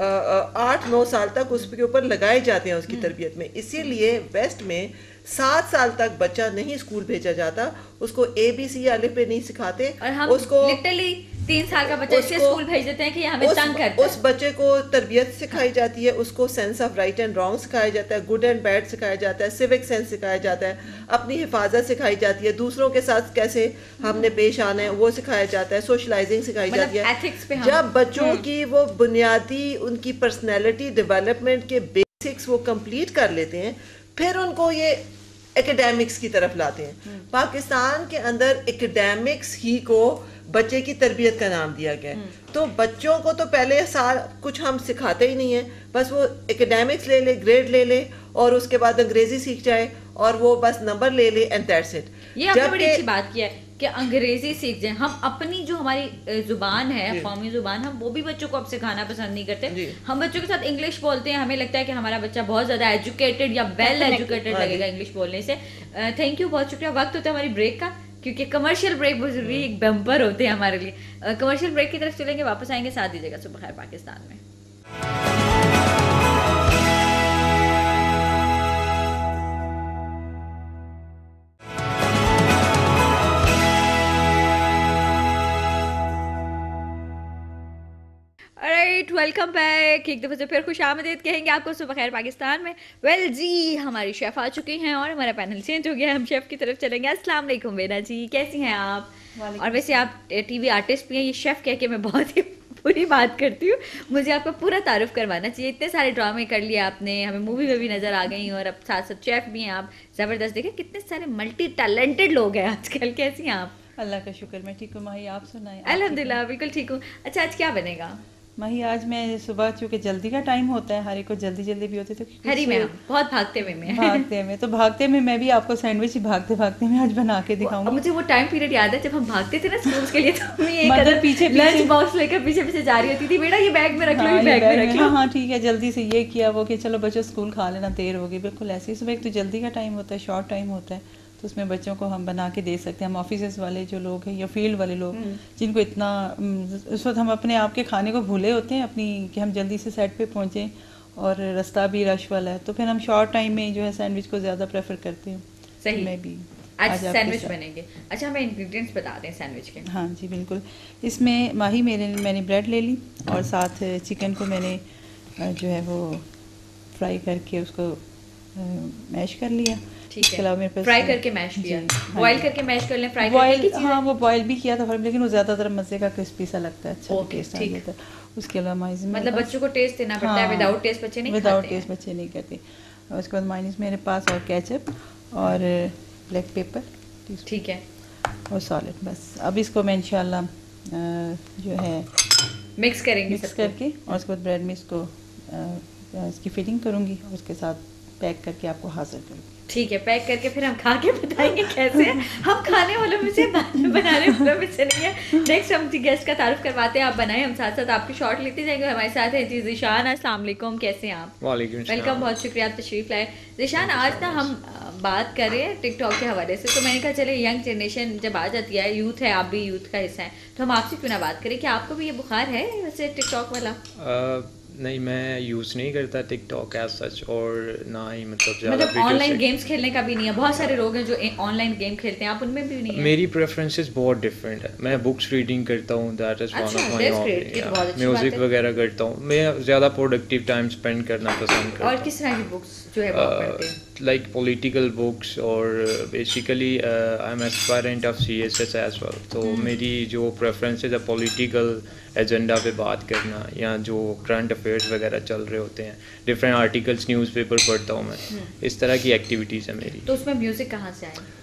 आठ नौ साल तक उसके ऊपर लगाए जाते हैं उसकी तरबियत में। इसीलिए वेस्ट में सात साल तक बच्चा नहीं स्कूल भेजा जाता, उसको ए बी सी अलिफ पे नहीं सिखाते, और हम उसको लिटरली तीन साल का बच्चा इसलिए स्कूल भेज देते हैं कि हमें उस, तंग करता है। उस बच्चे को तरबियत सिखाई जाती है, उसको sense of right and wrong सिखाया जाता है, गुड एंड बैड सिखाया जाता है, सिविक सेंस सिखाया जाता है, अपनी हिफाजत सिखाई जाती है, दूसरों के साथ कैसे हमने पेश आना है वो सिखाया जाता है, सोशलाइजिंग सिखाई जाती है। एथिक्स पे हम जब बच्चों की वो बुनियादी उनकी पर्सनैलिटी डेवलपमेंट के बेसिक्स वो कंप्लीट कर लेते हैं, फिर उनको ये एकेडमिक्स की तरफ लाते हैं। पाकिस्तान के अंदर एकेडमिक्स ही को बच्चे की तरबियत का नाम दिया गया है। तो बच्चों को तो पहले साल कुछ हम सिखाते ही नहीं है, बस वो एकेडमिक्स ले ले, ग्रेड ले ले और उसके बाद अंग्रेजी सीख जाए और वो बस नंबर ले ले एंड दैट्स इट। ये आपने बड़ी अच्छी बात की है कि अंग्रेजी सीख जाए। हम अपनी जो हमारी जुबान है, कौमी जुबान, हम वो भी बच्चों को अब सिखाना पसंद नहीं करते। हम बच्चों के साथ इंग्लिश बोलते हैं, हमें लगता है कि हमारा बच्चा बहुत ज्यादा एजुकेटेड या वेल एजुकेटेड लगेगा इंग्लिश बोलने से। थैंक यू, बहुत शुक्रिया। वक्त होता है हमारी ब्रेक का, क्योंकि कमर्शियल ब्रेक बहुत जरूरी, एक बम्पर होते हैं हमारे लिए। कमर्शियल ब्रेक की तरफ चलेंगे, वापस आएंगे, साथ दीजिएगा सुबह खैर पाकिस्तान में। Welcome back. एक दफ़े से फिर खुश आमदीद कहेंगे आपको सुबह खैर पाकिस्तान में। वेल well, जी, हमारी शेफ़ आ चुकी हैं और हमारा पैनल चेंज हो गया है, हम शेफ़ की तरफ चलेंगे। अस्सलाम वालेकुम बेना जी, कैसी हैं आप? और वैसे आप टीवी आर्टिस्ट भी हैं, ये शेफ़ कह के मैं बहुत ही पूरी बात करती हूँ, मुझे आपका पूरा तारुफ करवाना चाहिए। इतने सारे ड्रामे कर लिए आपने, हमें मूवी में भी नज़र आ गई और अब साथ साथ शेफ़ भी हैं आप, ज़बरदस्त। देखें कितने सारे मल्टी टैलेंटेड लोग हैं आजकल। कैसी हैं आप? अल्लाह का शुक्र, मैं ठीक हूँ माही, आप सुनाएं? अल्हम्दुलिल्लाह बिल्कुल ठीक हूँ। अच्छा, आज क्या बनेगा माही? आज मैं सुबह, चूँकि जल्दी का टाइम होता है, हर एक को जल्दी जल्दी भी होते, तो हरी में बहुत भागते हुए में भागते में तो भागते में मैं भी आपको सैंडविच ही भागते भागते में आज बना के दिखाऊंगी। मुझे वो टाइम पीरियड याद है जब हम भागते थे ना स्कूल के लिए, तो मैं एक मतलब पीछे लंच बॉक्स लेकर पीछे पीछे जा रही होती थी, बेटा ये बैग में रख लो, ये बैग में रख लो। हाँ ठीक है, जल्दी से ये किया वो कि चलो बच्चों स्कूल खा लेना, देर होगी। बिल्कुल ऐसे ही सुबह एक तो जल्दी का टाइम होता है, शॉर्ट टाइम होता है, तो उसमें बच्चों को हम बना के दे सकते हैं। हम ऑफिस वाले जो लोग हैं या फील्ड वाले लोग जिनको इतना उस वक्त हम अपने आप के खाने को भूले होते हैं अपनी, कि हम जल्दी से सेट पे पहुँचें और रास्ता भी रश वाला है, तो फिर हम शॉर्ट टाइम में जो है सैंडविच को ज़्यादा प्रेफर करते हैं। सही, मैं भी आज सैंडविच बनेंगे। अच्छा, हमें इंग्रेडिएंट्स बता दें सैंडविच के। हाँ जी बिल्कुल। इसमें माही मेरे मैंने ब्रेड ले ली और साथ चिकन को मैंने जो है वो फ्राई करके उसको मैश कर लिया। ठीक है, फ्राई करके मैश किया, बॉईल करके मैश कर लें, फ्राई करके की हाँ वो बॉईल भी किया था, लेकिन वो ज़्यादातर मज़े का क्रिस्पी सा लगता है, अच्छा टेस्ट आ जाता है। उसके अलावा माइज मतलब बच्चों को टेस्ट देना पड़ता है, विदाउट टेस्ट बच्चे नहीं खाते, विदाउट टेस्ट बच्चे नहीं करते। और उसके बाद माइनस मेरे पास और केचप और ब्लैक पेपर, ठीक है, और सॉलिड। बस अब इसको मैं इंशाल्लाह जो है मिक्स करेंगे, मिक्स करके और उसके बाद ब्रेड में इसको इसकी फिटिंग करूँगी और उसके साथ पैक करके आपको हाजिर करूँगी। ठीक है, पैक करके फिर हम खा के बताएंगे कैसे है। हम खाने वालों में से, बनाने वालों में से नहीं है। नेक्स्ट हम गेस्ट का तारुफ करवाते हैं, आप बनाएं, हम साथ साथ आपकी शॉट लेते जाएंगे। हमारे साथ है जी ज़ीशान। अस्सलाम वालेकुम, कैसे हैं आप? वालेकुम वेलकम, बहुत शुक्रिया आप तशरीफ लाए। ज़ीशान, आज ना हम बात करें टिकटॉक के हवाले से, तो मैंने कहा चले यंग जनरेशन जब आ जाती है, यूथ है, आप भी यूथ का हिस्सा है, तो हम आपसे क्यों ना बात करें कि आपको भी ये बुखार है वैसे टिकटॉक वाला? नहीं, मैं यूज़ नहीं करता टिकटॉक एज सच, और ना ही मतलब ज़्यादा मतलब वीडियो ऑनलाइन से। गेम्स खेलने का भी नहीं है? बहुत सारे लोग हैं जो ऑनलाइन गेम खेलते हैं, आप उनमें भी नहीं है? मेरी प्रेफरेंसेस बहुत डिफरेंट है। मैं बुक्स रीडिंग करता हूँ, दैट इज़ वन अच्छा, ऑफ माय that's great, ये तो बहुत हॉबी। अच्छी म्यूज़िक बात है। वगैरह करता हूँ। मैं ज़्यादा प्रोडक्टिव टाइम स्पेंड करना पसंद करता और हूँ। किस तरह की बुक्स जो है वो आप पढ़ते हैं? लाइक पॉलिटिकल बुक्स, और basically I am aspirant of C S S as well. तो मेरी जो प्रेफरेंसेस है पॉलिटिकल एजेंडा पे बात करना, या जो करंट अफेयर्स वगैरह चल रहे होते हैं, डिफरेंट आर्टिकल्स, न्यूज़पेपर पढ़ता हूँ मैं, इस तरह की एक्टिविटीज़ है मेरी। तो उसमें म्यूजिक कहाँ से आए?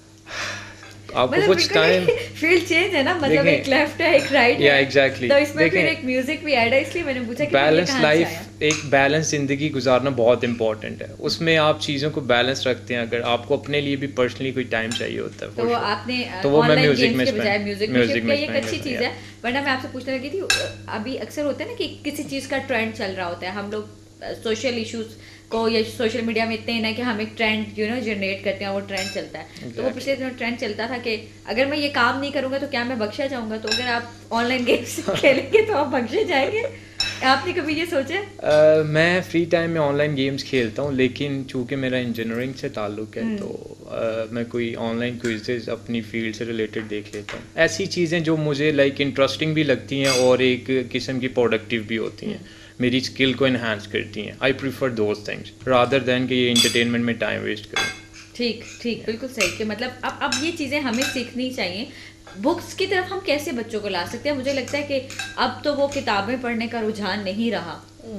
आपको मतलब कुछ टाइम, फील्ड चेंज है ना, मतलब देखें, एक लेफ्ट है एक राइट या है, एग्जैक्टली, तो इसमें फिर देखें, एक म्यूजिक भी ऐड है, इसलिए मैंने पूछा कि बैलेंस ये लाइफ, आया? एक बैलेंस ज़िंदगी गुजारना बहुत इंपॉर्टेंट है। उसमें आप चीज़ों को बैलेंस रखते हैं। अगर आपको अपने लिए भी पर्सनली कोई टाइम चाहिए होता है, तो for वो sure, आपने तो वो मैं ऑनलाइन म्यूजिक गेम्स में के बजाय spend- म्यूजिक में म्यूजिक शिफ्ट में किया, ये एक spend अच्छी करता चीज़ हूँ, है। वरना मैं आपसे पूछने लगी थी, अभी अक्सर होता है ना कि किसी चीज़ का ट्रेंड चल रहा होता है, हम लोग सोशल इश्यूज को या सोशल मीडिया में इतने हैं ना कि हम एक ट्रेंड यू नो जनरेट करते हैं, वो ट्रेंड चलता है। तो वो Exactly. पिछले दिनों ट्रेंड चलता था कि अगर मैं ये काम नहीं करूँगा तो क्या मैं बख्शा जाऊँगा? तो अगर आप ऑनलाइन गेम्स खेलेंगे तो आप बख्शे जाएंगे? आपने कभी ये सोचा? Uh, मैं फ्री टाइम में ऑनलाइन गेम्स खेलता हूँ, लेकिन चूंकि मेरा इंजीनियरिंग से ताल्लुक़ है, तो uh, मैं कोई ऑनलाइन क्विज़ेस अपनी फील्ड से रिलेटेड देख लेता हूँ। ऐसी चीज़ें जो मुझे लाइक इंटरेस्टिंग भी लगती हैं और एक किस्म की प्रोडक्टिव भी होती हैं, मेरी स्किल को इन्हांस करती हैं। I prefer those things rather than कि ये इंटरटेनमेंट में टाइम वेस्ट करूँ। ठीक ठीक, बिल्कुल सही। कि मतलब अब अब ये चीज़ें हमें सीखनी चाहिए। बुक्स की तरफ हम कैसे बच्चों को ला सकते हैं? मुझे लगता है कि अब तो वो किताबें पढ़ने का रुझान नहीं रहा।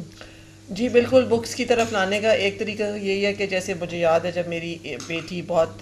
जी बिल्कुल, बुक्स की तरफ लाने का एक तरीका यही है कि जैसे मुझे याद है जब मेरी बेटी बहुत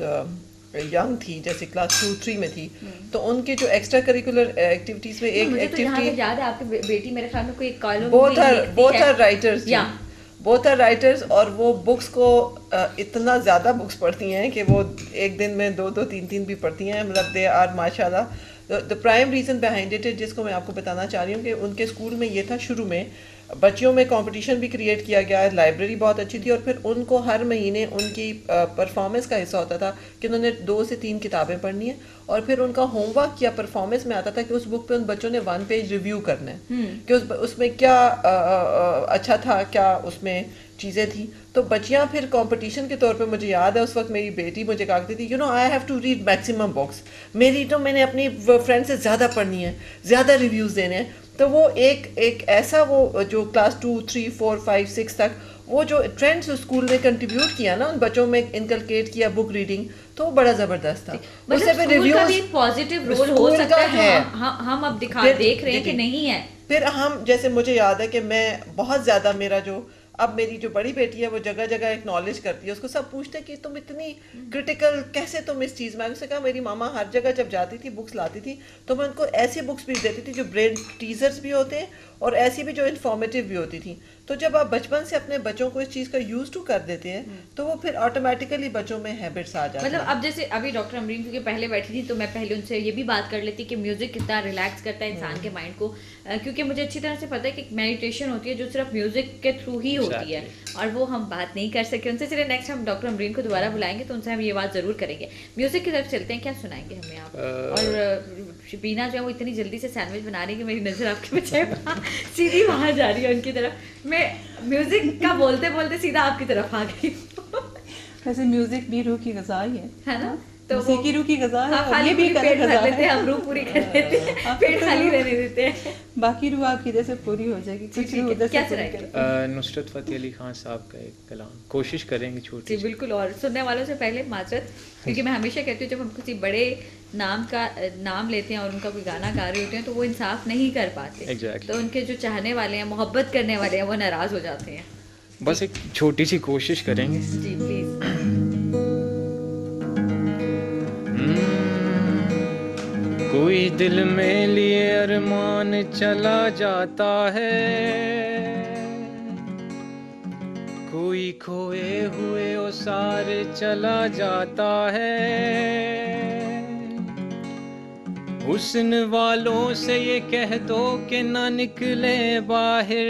यंग थी, जैसे क्लास टू थ्री में थी, तो उनके जो एक्स्ट्रा करिकुलर एक्टिविटीज़ में एक मुझे तो यहाँ एक्टिविटी, तक याद है आपकी बे- बेटी मेरे ख्याल में कोई column both are both are writers, या बोथ आर राइटर्स, और वो बुक्स को uh, इतना ज़्यादा बुक्स पढ़ती हैं कि वो एक दिन में दो दो तीन तीन भी पढ़ती हैं। मतलब दे आर माशाल्लाह। The prime reason behind it is, जिसको मैं आपको बताना चाह रही हूँ, कि उनके स्कूल में ये था, शुरू में बच्चियों में कंपटीशन भी क्रिएट किया गया है, लाइब्रेरी बहुत अच्छी थी, और फिर उनको हर महीने उनकी परफॉर्मेंस का हिस्सा होता था कि उन्होंने दो से तीन किताबें पढ़नी है, और फिर उनका होमवर्क या परफॉर्मेंस में आता था कि उस बुक पे उन बच्चों ने वन पेज रिव्यू करना है कि उस उसमें क्या आ, आ, अच्छा था, क्या उसमें चीज़ें थी। तो बच्चियां फिर कंपटीशन के तौर पे, मुझे याद है उस वक्त मेरी बेटी मुझे कहा करती थी, you know I have to read maximum books, मेरी तो मैंने अपनी फ्रेंड से ज़्यादा पढ़नी है, ज़्यादा रिव्यूज़ देने हैं। तो वो एक एक ऐसा, वो जो class two three four five six तक वो जो ट्रेंड्स स्कूल ने कंट्रीब्यूट किया ना, उन बच्चों में इनकलकेट किया बुक रीडिंग, तो वो बड़ा ज़बरदस्त था। मतलब उससे फिर स्कूल का भी रिव्यूज, एक पॉजिटिव रोल हो स्कूल सकता का है, है। जो हम, हम अब दिखा फिर- देख रहे हैं कि देखिए, नहीं है। फिर हम, जैसे मुझे याद है कि मैं बहुत ज़्यादा, मेरा जो अब मेरी जो बड़ी बेटी है वो जगह जगह एक्नॉलेज करती है, उसको सब पूछते हैं कि तुम इतनी क्रिटिकल कैसे, तुम इस चीज़ में। उसने कहा मेरी मामा हर जगह जब जाती थी बुक्स लाती थी, तो मैं उनको ऐसी बुक्स भी देती थी जो ब्रेन टीजर्स भी होते हैं और ऐसी भी जो इन्फॉर्मेटिव भी होती थी। तो जब आप बचपन से अपने बच्चों को इस चीज़ का यूज टू कर देते हैं, तो वो फिर ऑटोमेटिकली बच्चों में हैबिट्स आ जाती मतलब हैं। अब जैसे अभी डॉक्टर अमरीन क्योंकि पहले बैठी थी, तो मैं पहले उनसे ये भी बात कर लेती कि म्यूजिक कितना रिलैक्स करता है इंसान के माइंड को, अ, क्योंकि मुझे अच्छी तरह से पता है कि मेडिटेशन होती है जो सिर्फ म्यूजिक के थ्रू ही होती है, और वो हम बात नहीं कर सके उनसे। चलिए नेक्स्ट हम डॉक्टर अमरीन को दोबारा बुलाएंगे तो उनसे हम ये बात जरूर करेंगे। म्यूजिक की तरफ चलते हैं, क्या सुनाएंगे हमें आप? और अ, बीना जो है वो इतनी जल्दी से सैंडविच बना रही है कि मेरी नजर आपके बच्चे सीधी वहां जा रही है उनकी तरफ। मैं म्यूजिक का बोलते बोलते सीधा आपकी तरफ आ गई। वैसे म्यूजिक भी रूह की ग़िज़ा ही है, है ना? तो मूसीकी रूह की ग़िज़ा है, हाँ, और खाली ये भी पूरी कदर पेट भर ग़िज़ा लेते हैं, है। हम रूह पूरी कर देते हैं, आपकी पेट तो खाली रूह- रहने देते हैं। बाकी रूह आपकी इधर से पूरी हो जाएगी, कुछ ठीक है, रूह उधर क्या से पूरी सुनाएंगे? करें। अ, नुसरत फ़तेह अली खान साहब का एक कलाम कोशिश करेंगे जी छोटी सी। बिल्कुल। और सुनने वालों से पहले माजरत, क्योंकि मैं हमेशा कहती हूँ जब हम किसी बड़े नाम का नाम लेते हैं और उनका कोई गाना गा रहे होते हैं तो वो इंसाफ नहीं कर पाते। Exactly. तो उनके जो चाहने वाले हैं, मोहब्बत करने वाले हैं, वो नाराज हो जाते हैं। बस एक छोटी सी कोशिश करेंगे। जी प्लीज। कोई दिल में लिए अरमान चला जाता है, कोई खोए हुए ओसार चला जाता है, हुस्न वालों से ये कह दो कि ना निकले बाहर,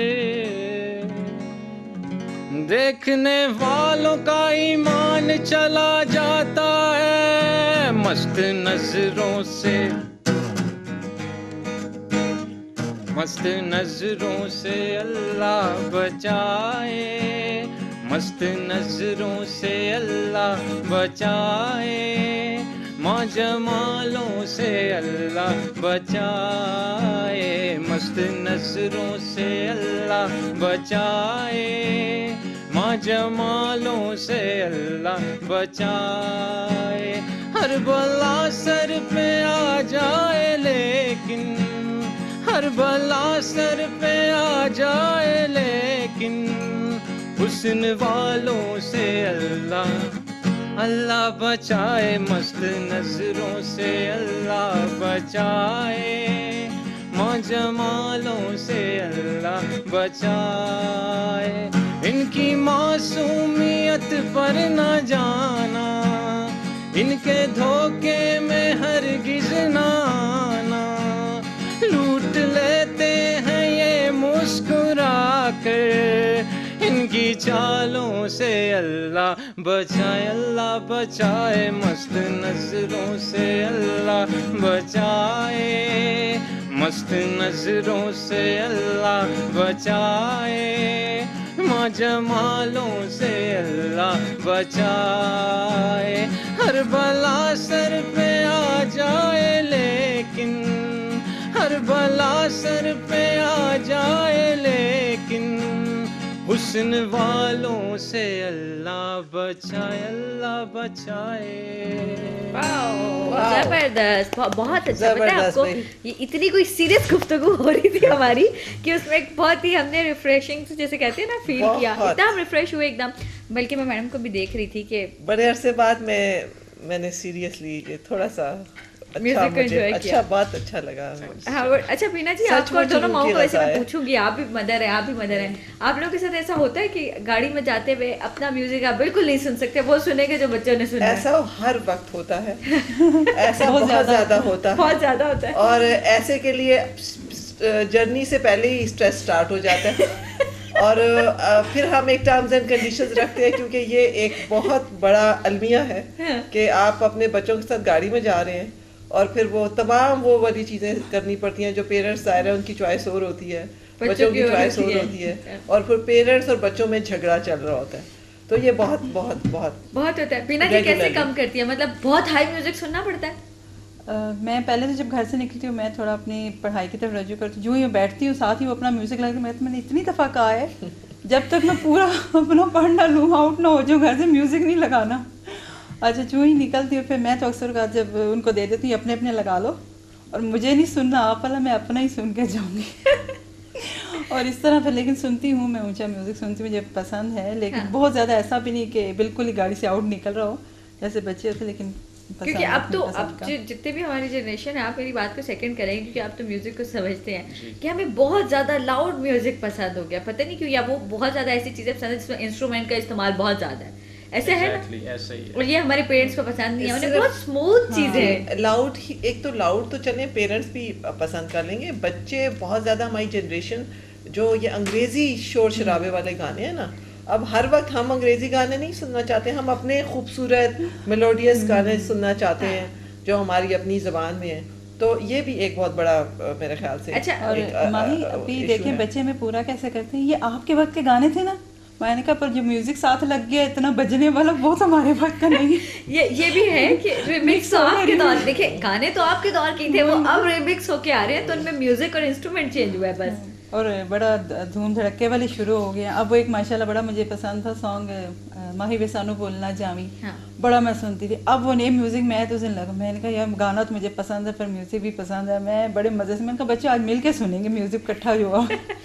देखने वालों का ईमान चला जाता है, मस्त नजरों से मस्त नजरों से अल्लाह बचाए, मस्त नजरों से अल्लाह बचाए, माँ जमालों से अल्लाह बचाए, मस्त नजरों से अल्लाह बचाए, माँ जमालों से अल्लाह बचाए। हर बला सर पे आ जाए लेकिन, हर बला सर पे आ जाए लेकिन, हुस्न वालों से अल्लाह अल्लाह बचाए, मस्त नजरों से अल्लाह बचाए, माँ जमालों से अल्लाह बचाए। इनकी मासूमियत पर न जाना, इनके धोखे में हरगिज़ ना आना, लूट लेते हैं ये मुस्कुरा कर, इनकी चालों से अल्लाह बचाए, अल्लाह बचाए, मस्त नजरों से अल्लाह बचाए, मस्त नजरों से अल्लाह बचाए, माँ जमालों से अल्लाह बचाए। हर बला सर पे आ जाए लेकिन, हर बला सर पे आ जाए लेकिन, हुस्न वालों से अल्लाह बचाए, अल्लाह बचाए। जबरदस्त, बहुत बहुत अच्छा। पता है जबरदस्त आपको भाई। ये इतनी कोई सीरियस गुफ्तगू हो रही थी हमारी कि उसमें एक बहुत ही हमने रिफ्रेशिंग जैसे कहते हैं ना फील किया, बहुत। इतना हम रिफ्रेश हुए एकदम। बल्कि मैं मैडम को भी देख रही थी कि बड़े अरसे बाद मैं मैंने सीरियसली ये थोड़ा सा अच्छा, Music को मुझे enjoy अच्छा किया। बहुत अच्छा लगा। हाँ और अच्छा बीना जी, सच आपको में दोनों जुनून माओ की को वैसे रज़ा मैं है। पूछूंगी, आप भी मदर है, आप भी मदर है, आप लोगों के साथ ऐसा होता है कि गाड़ी में जाते हुए अपना म्यूजिक आप बिल्कुल नहीं सुन सकते, वो सुनेंगे जो बच्चों ने सुना है? ऐसा हर वक्त होता है, ऐसा बहुत ज्यादा होता है, बहुत ज्यादा होता है। और ऐसे के लिए जर्नी से पहले ही स्ट्रेस स्टार्ट हो जाता है। और अ, फिर हम एक टर्म्स एंड कंडीशंस रखते हैं, क्योंकि ये एक बहुत बड़ा अलमिया है कि आप अपने बच्चों के साथ गाड़ी में जा रहे हैं और फिर वो तमाम वो वाली चीज़ें करनी पड़ती हैं जो पेरेंट्स ज़ाहिर है उनकी चॉइस और होती है, बच्चों की चॉइस और होती है, और फिर पेरेंट्स और बच्चों में झगड़ा चल रहा होता है। तो ये बहुत बहुत बहुत बहुत होता है। बीना जी कैसे कम करती है, मतलब बहुत हाई म्यूजिक सुनना पड़ता है? Uh, मैं पहले तो जब घर से निकलती हूँ मैं थोड़ा अपनी पढ़ाई की तरफ रजू करती हूँ, जो ही बैठती हूँ साथ ही वो अपना म्यूज़िक लगाती हूँ। मैं तो मैंने इतनी दफ़ा कहा है जब तक मैं पूरा अपना पढ़ ना लूँ, आउट ना हो जाऊँ घर से, म्यूज़िक नहीं लगाना। अच्छा जो ही निकलती हूँ फिर मैं तो अक्सर का जब उनको दे देती हूँ अपने अपने लगा लो, और मुझे नहीं सुनना आप वाला, मैं अपना ही सुन के जाऊँगी। और इस तरह फिर लेकिन सुनती हूँ मैं, ऊँचा म्यूज़िक सुनती हूँ, मुझे पसंद है, लेकिन हाँ। बहुत ज़्यादा ऐसा भी नहीं कि बिल्कुल ही गाड़ी से आउट निकल रहा हो जैसे बच्चे होते, लेकिन क्योंकि अब तो अब जि, जितने भी हमारी जनरेशन है, आप मेरी बात को सेकंड करेंगे क्योंकि आप तो म्यूजिक को समझते हैं कि हमें बहुत ज़्यादा लाउड म्यूजिक पसंद हो गया, पता नहीं क्यों, या वो बहुत ज़्यादा ऐसी चीज़ें पसंद है जिसमें इंस्ट्रूमेंट का इस्तेमाल बहुत ज़्यादा है, ऐसा है ना? Exactly, ऐसा ही है। और ये हमारे पेरेंट्स को पसंद नहीं है, उन्हें सिर्फ- बहुत स्मूथ चीज़ें हैं। लाउड ही, एक तो लाउड तो चले पेरेंट्स भी पसंद कर लेंगे, बच्चे बहुत ज़्यादा, हमारी जनरेशन जो ये अंग्रेज़ी शोर शराबे वाले गाने हैं ना, अब हर वक्त हम अंग्रेज़ी गाने नहीं सुनना चाहते, हम अपने खूबसूरत मेलोडियस गाने सुनना चाहते हैं जो हमारी अपनी ज़बान में है। तो ये भी एक बहुत बड़ा अ, मेरे ख्याल से अच्छा, और एक, अ, माही अ, अभी issue देखें है। बच्चे में पूरा कैसे करते हैं, ये आपके वक्त के गाने थे ना, मैंने कहा पर जो म्यूजिक साथ लग गया इतना बजने वाला वो तो हमारे वक्त का नहीं। ये ये भी है कि रिमिक्स तो आपके दौर, देखिए गाने तो आपके दौर के थे, वो अब रिमिक्स होके आ रहे हैं, तो उनमें म्यूजिक और इंस्ट्रूमेंट चेंज हुआ है बस। और बड़ा धूम धड़के वाले शुरू हो गए। अब वो एक माशाल्लाह बड़ा मुझे पसंद था सॉन्ग, माही बेसानू बोलना जामी, हाँ। बड़ा मैं सुनती थी। अब वो नए म्यूजिक मैं तो लगा, मैंने कहा यार गाना तो मुझे पसंद है पर म्यूजिक भी पसंद है, मैं बड़े मजे से, मैंने कहा बच्चों आज मिल के सुनेंगे म्यूजिक इकट्ठा हुआ।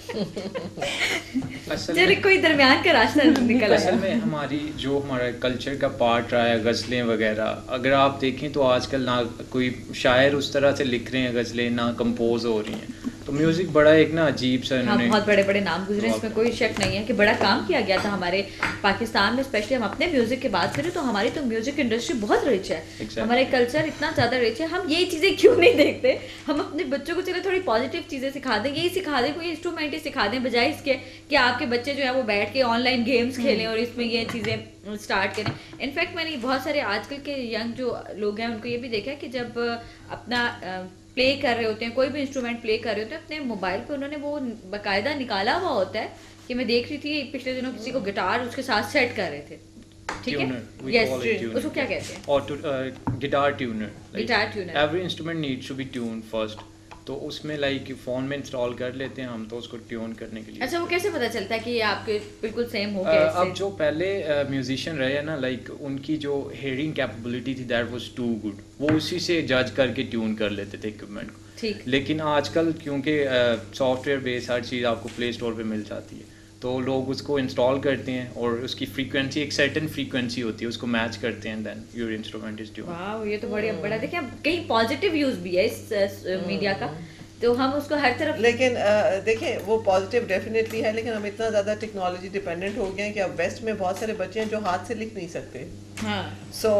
चलिए कोई दरमियान का रास्ता निकल असल आया। में हमारी जो हमारा कल्चर का पार्ट रहा है गज़लें वगैरह, अगर आप देखें तो आजकल ना कोई शायर उस तरह से लिख रहे हैं गज़लें, ना कंपोज हो रही हैं, तो म्यूज़िक बड़ा एक ना अजीब सा हाँ, इन्होंने बहुत बड़े बड़े नाम गुजरे, इसमें कोई शक नहीं है कि बड़ा काम किया गया था हमारे पाकिस्तान में। स्पेशली हम अपने म्यूजिक की बात करें तो हमारी तो म्यूजिक इंडस्ट्री बहुत रिच है, Exactly. हमारे कल्चर इतना ज़्यादा रिच है। हम ये चीज़ें क्यों नहीं देखते, हम अपने बच्चों को चले थोड़ी पॉजिटिव चीज़ें सिखा दें, यही सिखा दें, कोई इंस्ट्रूमेंट ही सिखा दें, बजाय इसके कि आपके बच्चे जो है वो बैठ के ऑनलाइन गेम्स खेलें और इसमें ये चीज़ें स्टार्ट करें। इनफैक्ट मैंने बहुत सारे आजकल के यंग जो लोग हैं उनको ये भी देखा है कि जब अपना प्ले कर रहे होते हैं, कोई भी इंस्ट्रूमेंट प्ले कर रहे होते हैं, अपने मोबाइल पे उन्होंने वो बाकायदा निकाला हुआ होता है कि मैं देख रही थी पिछले दिनों किसी को गिटार उसके साथ सेट कर रहे थे, ठीक है, Tuner, we yes, call it tuner. उसको क्या कहते हैं? Or to, uh, guitar tuner. Guitar tuner. Every instrument needs to be tuned first. तो उसमें लाइक फ़ोन में इंस्टॉल कर लेते हैं हम तो उसको ट्यून करने के लिए। अच्छा, वो कैसे पता चलता है कि ये आपके बिल्कुल सेम हो Uh, गया अब इससे? जो पहले म्यूजिशियन रहे हैं ना, लाइक उनकी जो हेयरिंग कैपेबिलिटी थी दैट वाज टू गुड, वो उसी से जज करके ट्यून कर लेते थे इक्विपमेंट को। ठीक। लेकिन आजकल क्योंकि सॉफ्टवेयर बेस हर चीज़ आपको प्ले स्टोर पे मिल जाती है, तो लोग उसको इंस्टॉल करते हैं और उसकी फ्रीक्वेंसी एक सर्टेन फ्रीक्वेंसी होती है, उसको मैच करते हैं, then your instrument is tune. वाह, ये तो बड़ी बड़ा, देखिए अब कहीं पॉजिटिव यूज भी है इस मीडिया का, तो हम उसको हर तरफ। लेकिन uh, देखें वो पॉजिटिव डेफिनेटली है, लेकिन हम इतना ज़्यादा टेक्नोलॉजी डिपेंडेंट हो गए हैं कि अब वेस्ट में बहुत सारे बच्चे हैं जो हाथ से लिख नहीं सकते। हाँ, so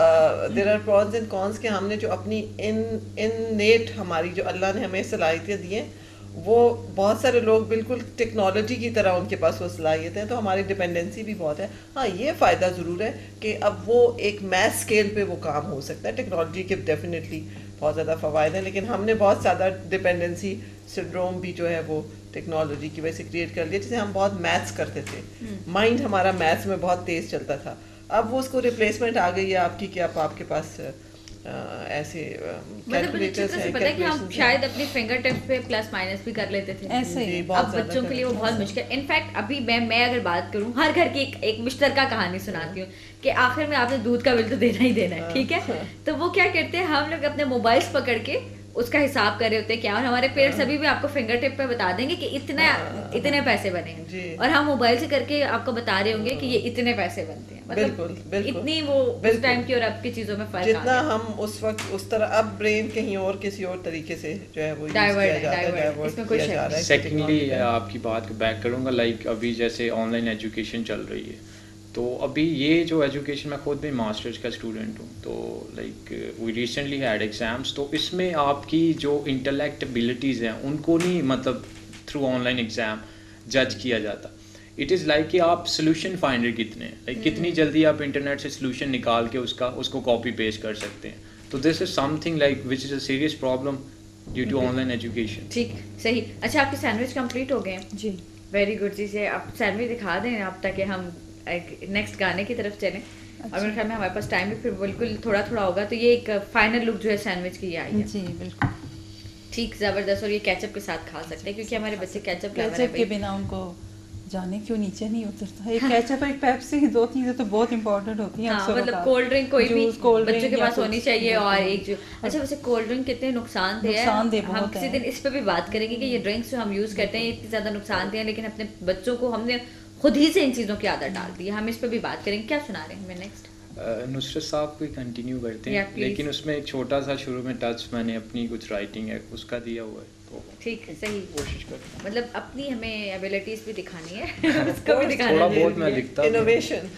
there are pros and cons के हमने जो अपनी इन इननेट हमारी जो अल्लाह ने हमें सलाहियतें दी हैं, वो बहुत सारे लोग बिल्कुल टेक्नोलॉजी की तरह उनके पास वो सलाहियत है, तो हमारी डिपेंडेंसी भी बहुत है। हाँ, ये फ़ायदा ज़रूर है कि अब वो एक मैस स्केल पे वो काम हो सकता है, टेक्नोलॉजी के डेफिनेटली बहुत ज़्यादा फ़वायद हैं, लेकिन हमने बहुत ज़्यादा डिपेंडेंसी सिंड्रोम भी जो है वो टेक्नोलॉजी की वजह से क्रिएट कर लिया। जैसे हम बहुत मैथ्स करते थे, माइंड हमारा मैथ्स में बहुत तेज़ चलता था, अब वो उसको रिप्लेसमेंट आ गई है आपकी कि आप आपके पास आ, ऐसे मतलब मुझे अच्छी तरह से पता है कि हम शायद अपनी फिंगर टिप्स पे प्लस माइनस भी कर लेते थे, ऐसे ही। अब बच्चों के लिए वो बहुत मुश्किल। इनफैक्ट अभी मैं मैं अगर बात करूं, हर घर की एक, एक मुश्तरका कहानी सुनाती हूँ कि आखिर में आपने दूध का बिल तो देना ही देना है, ठीक है, तो वो क्या करते हैं, हम लोग अपने मोबाइल्स पकड़ के उसका हिसाब कर रहे होते हैं क्या, और हमारे पेरेंट्स अभी भी आपको फिंगर टिप पे बता देंगे कि इतने इतने पैसे बने हैं, और हम मोबाइल से करके आपको बता रहे होंगे कि ये इतने पैसे बनते हैं। मतलब बिल्कुल, बिल्कुल, इतनी वो उस टाइम की और अब की चीजों में फर्क आ जितना गया। हम उस वक्त उस तरह, अब ब्रेन कहीं और किसी और तरीके से जो है वो यूज Divert किया है, जाता है, divert, divert इसमें कोई किया शक जा रहा है। सेकेंडली technology का। आपकी बात को बैक करूँगा, लाइक अभी जैसे ऑनलाइन एजुकेशन चल रही है, तो अभी ये जो एजुकेशन, मैं खुद भी मास्टर्स का स्टूडेंट हूँ, तो like we recently had exams, तो इसमें आपकी जो इंटेलेक्ट एबिलिटीज़ हैं उनको नहीं मतलब थ्रू ऑनलाइन एग्ज़ाम जज किया जाता। इट इज़ लाइक कि आप सोल्यूशन फाइंडर कितने हैं, लाइक कितनी जल्दी आप इंटरनेट से सोल्यूशन निकाल के उसका उसको कॉपी पेस्ट कर सकते हैं। तो this is something like which is a serious problem due to online education. ठीक, सही। अच्छा, आपके सैंडविच कंप्लीट हो गए? जी, वेरी गुड जी। से आप सैंडविच दिखा दें आप, ताकि हम नेक्स्ट गाने की तरफ चलें। और मेरे ख्याल में हमारे पास टाइम भी फिर बिल्कुल थोड़ा थोड़ा होगा, तो ये एक फाइनल लुक जो है सैंडविच की ये आई है। जी बिल्कुल ठीक, ज़बरदस्त। और ये केचप के साथ खा सकते हैं क्योंकि हमारे बच्चे केचप लवर केचप के हैं। बिना उनको जाने क्यों नीचे नहीं उतरता। एक केचप एक पेप्सी, दो चीज़ें तो बहुत इंपॉर्टेंट होती हैं। हाँ, मतलब कोल्ड ड्रिंक कोई भी जूस, कोल्ड बच्चों के ड्रिंक या पास होनी कुछ। चाहिए, और एक जो अच्छा, वैसे कोल्ड ड्रिंक कितने नुकसानदेह है, नुकसानदेह हम बहुत किसी है। दिन इस पे भी बात करेंगे कि ये ड्रिंक्स जो हम यूज़ करते हैं ये इतनी ज़्यादा नुकसानदेह है, लेकिन अपने बच्चों को हमने खुद ही से इन चीज़ों की आदत डाल दी है। हम इस पे भी बात करेंगे। क्या सुना रहे हैं हमें नेक्स्ट? नुसरत साहब को कंटिन्यू करते हैं, Yeah, please. लेकिन उसमें एक छोटा सा शुरू में टच मैंने अपनी कुछ राइटिंग है उसका दिया हुआ है, तो ठीक, सही। कोशिश करते हैं। मतलब अपनी हमें एबिलिटीज भी दिखानी है उसको भी दिखाना थोड़ा है। बहुत मैं लिखता हूँ। इनोवेशन।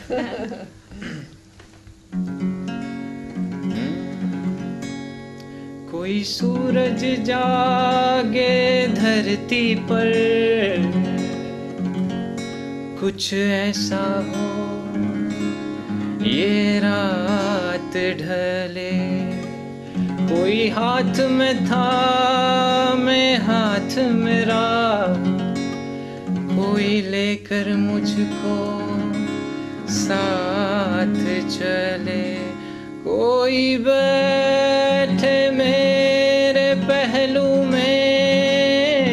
कोई सूरज जागे धरती पर, कुछ ऐसा हो ये रात ढले, कोई हाथ में थामे हाथ मेरा, कोई लेकर मुझको साथ चले, कोई बैठे मेरे पहलू में,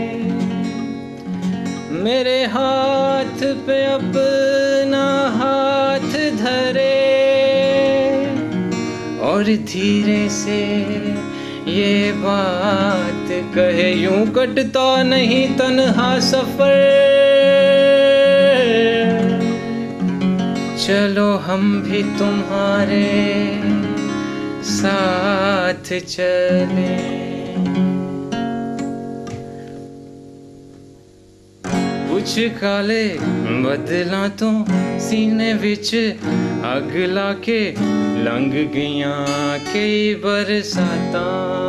मेरे हाथ पे अपना हाथ धरे, और धीरे से ये बात कहे, यूं कटता नहीं तन्हा सफर, चलो हम भी तुम्हारे साथ चले। कुछ काले बदला तो सीने विच अग ला के, लंघ गईयां कई बरसातां,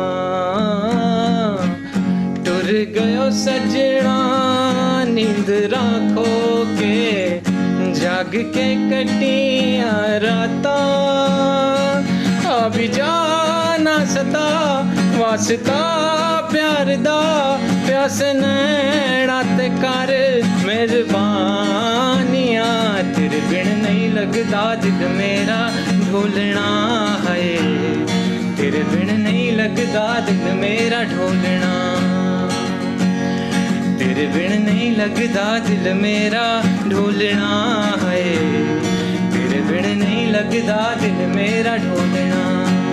टुर गयो सजना नींद राखो के, जाग के कटियां रातां, भी जाना सता वास्ता प्यार दा प्यास नैना ते कर मेहरबानिया तेरे बिन नहीं लगदा दिल मेरा ढोलना है तेरे बिन नहीं लगदा दिल मेरा ढोलना तेरे बिन नहीं लगदा दिल मेरा ढोलना है तेरे बिन नहीं लगदा दिल मेरा ढोलना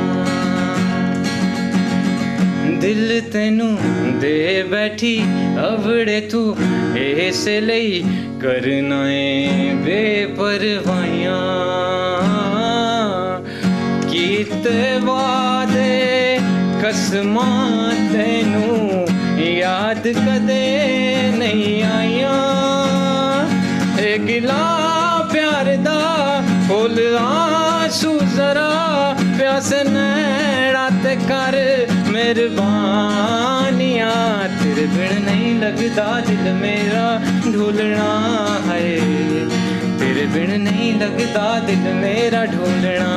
दिल तेनू दे बैठी अवड़े तू इस लई करना है बेपरवाहियां कीते वादे कसमां तेनू याद कदे नहीं आया ए गिला प्यार दा फुल आंसू जरा प्यास नैना ते कर मेहरबानिया तेरे बिन नहीं लगदा दिल मेरा ढोलना है तेरे बिन नहीं लगदा दिल मेरा ढोलना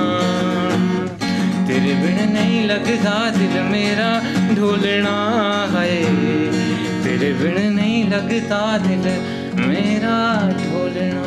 तेरे बिन नहीं लगदा दिल मेरा ढोलना है तेरे बिन नहीं लगदा दिल मेरा ढोलना।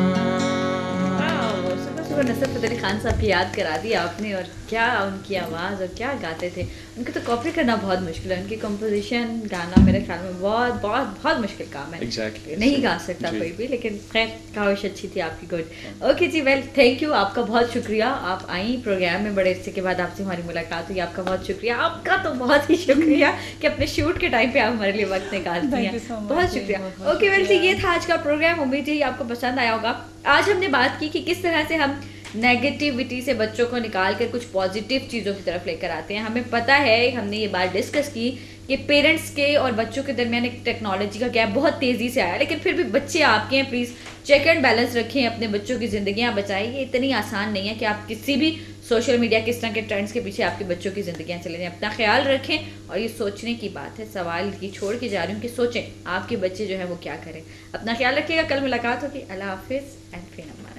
सुबह सुबह नुसरत फतेह अली खान साहब की याद करा दी आपने और क्या उनकी आवाज़ और क्या गाते थे उनको तो कॉपी करना बहुत मुश्किल है उनकी कंपोजिशन गाना मेरे ख्याल में बहुत बहुत बहुत मुश्किल काम है exactly. नहीं गा सकता कोई भी लेकिन खैर काविश अच्छी थी आपकी गुड ओके जी वेल थैंक यू आपका बहुत शुक्रिया आप आई प्रोग्राम में बड़े अरसे के बाद आपसे हमारी मुलाकात हुई आपका बहुत शुक्रिया आपका तो बहुत ही शुक्रिया कि अपने शूट के टाइम पे आप हमारे लिए वक्त निकालती हैं बहुत शुक्रिया ओके वेल जी ये था आज का प्रोग्राम उम्मीद है आपको पसंद आया होगा आज हमने बात की कि किस तरह से हम नेगेटिविटी से बच्चों को निकाल कर कुछ पॉजिटिव चीज़ों की तरफ लेकर आते हैं हमें पता है हमने ये बात डिस्कस की कि पेरेंट्स के और बच्चों के दरमियान एक टेक्नोलॉजी का गैप बहुत तेज़ी से आया लेकिन फिर भी बच्चे आपके हैं प्लीज़ चेक एंड बैलेंस रखें अपने बच्चों की ज़िंदगियाँ बचाएं ये इतनी आसान नहीं है कि आप किसी भी सोशल मीडिया किस तरह के ट्रेंड्स के पीछे आपके बच्चों की ज़िंदगियाँ चले जाएं अपना ख्याल रखें और ये सोचने की बात है सवाल की छोड़ के जा रही हूँ कि सोचें आपके बच्चे जो है वो क्या करें अपना ख्याल रखिएगा कल मुलाकात होगी अल्लाह हाफिज़ एंड फिर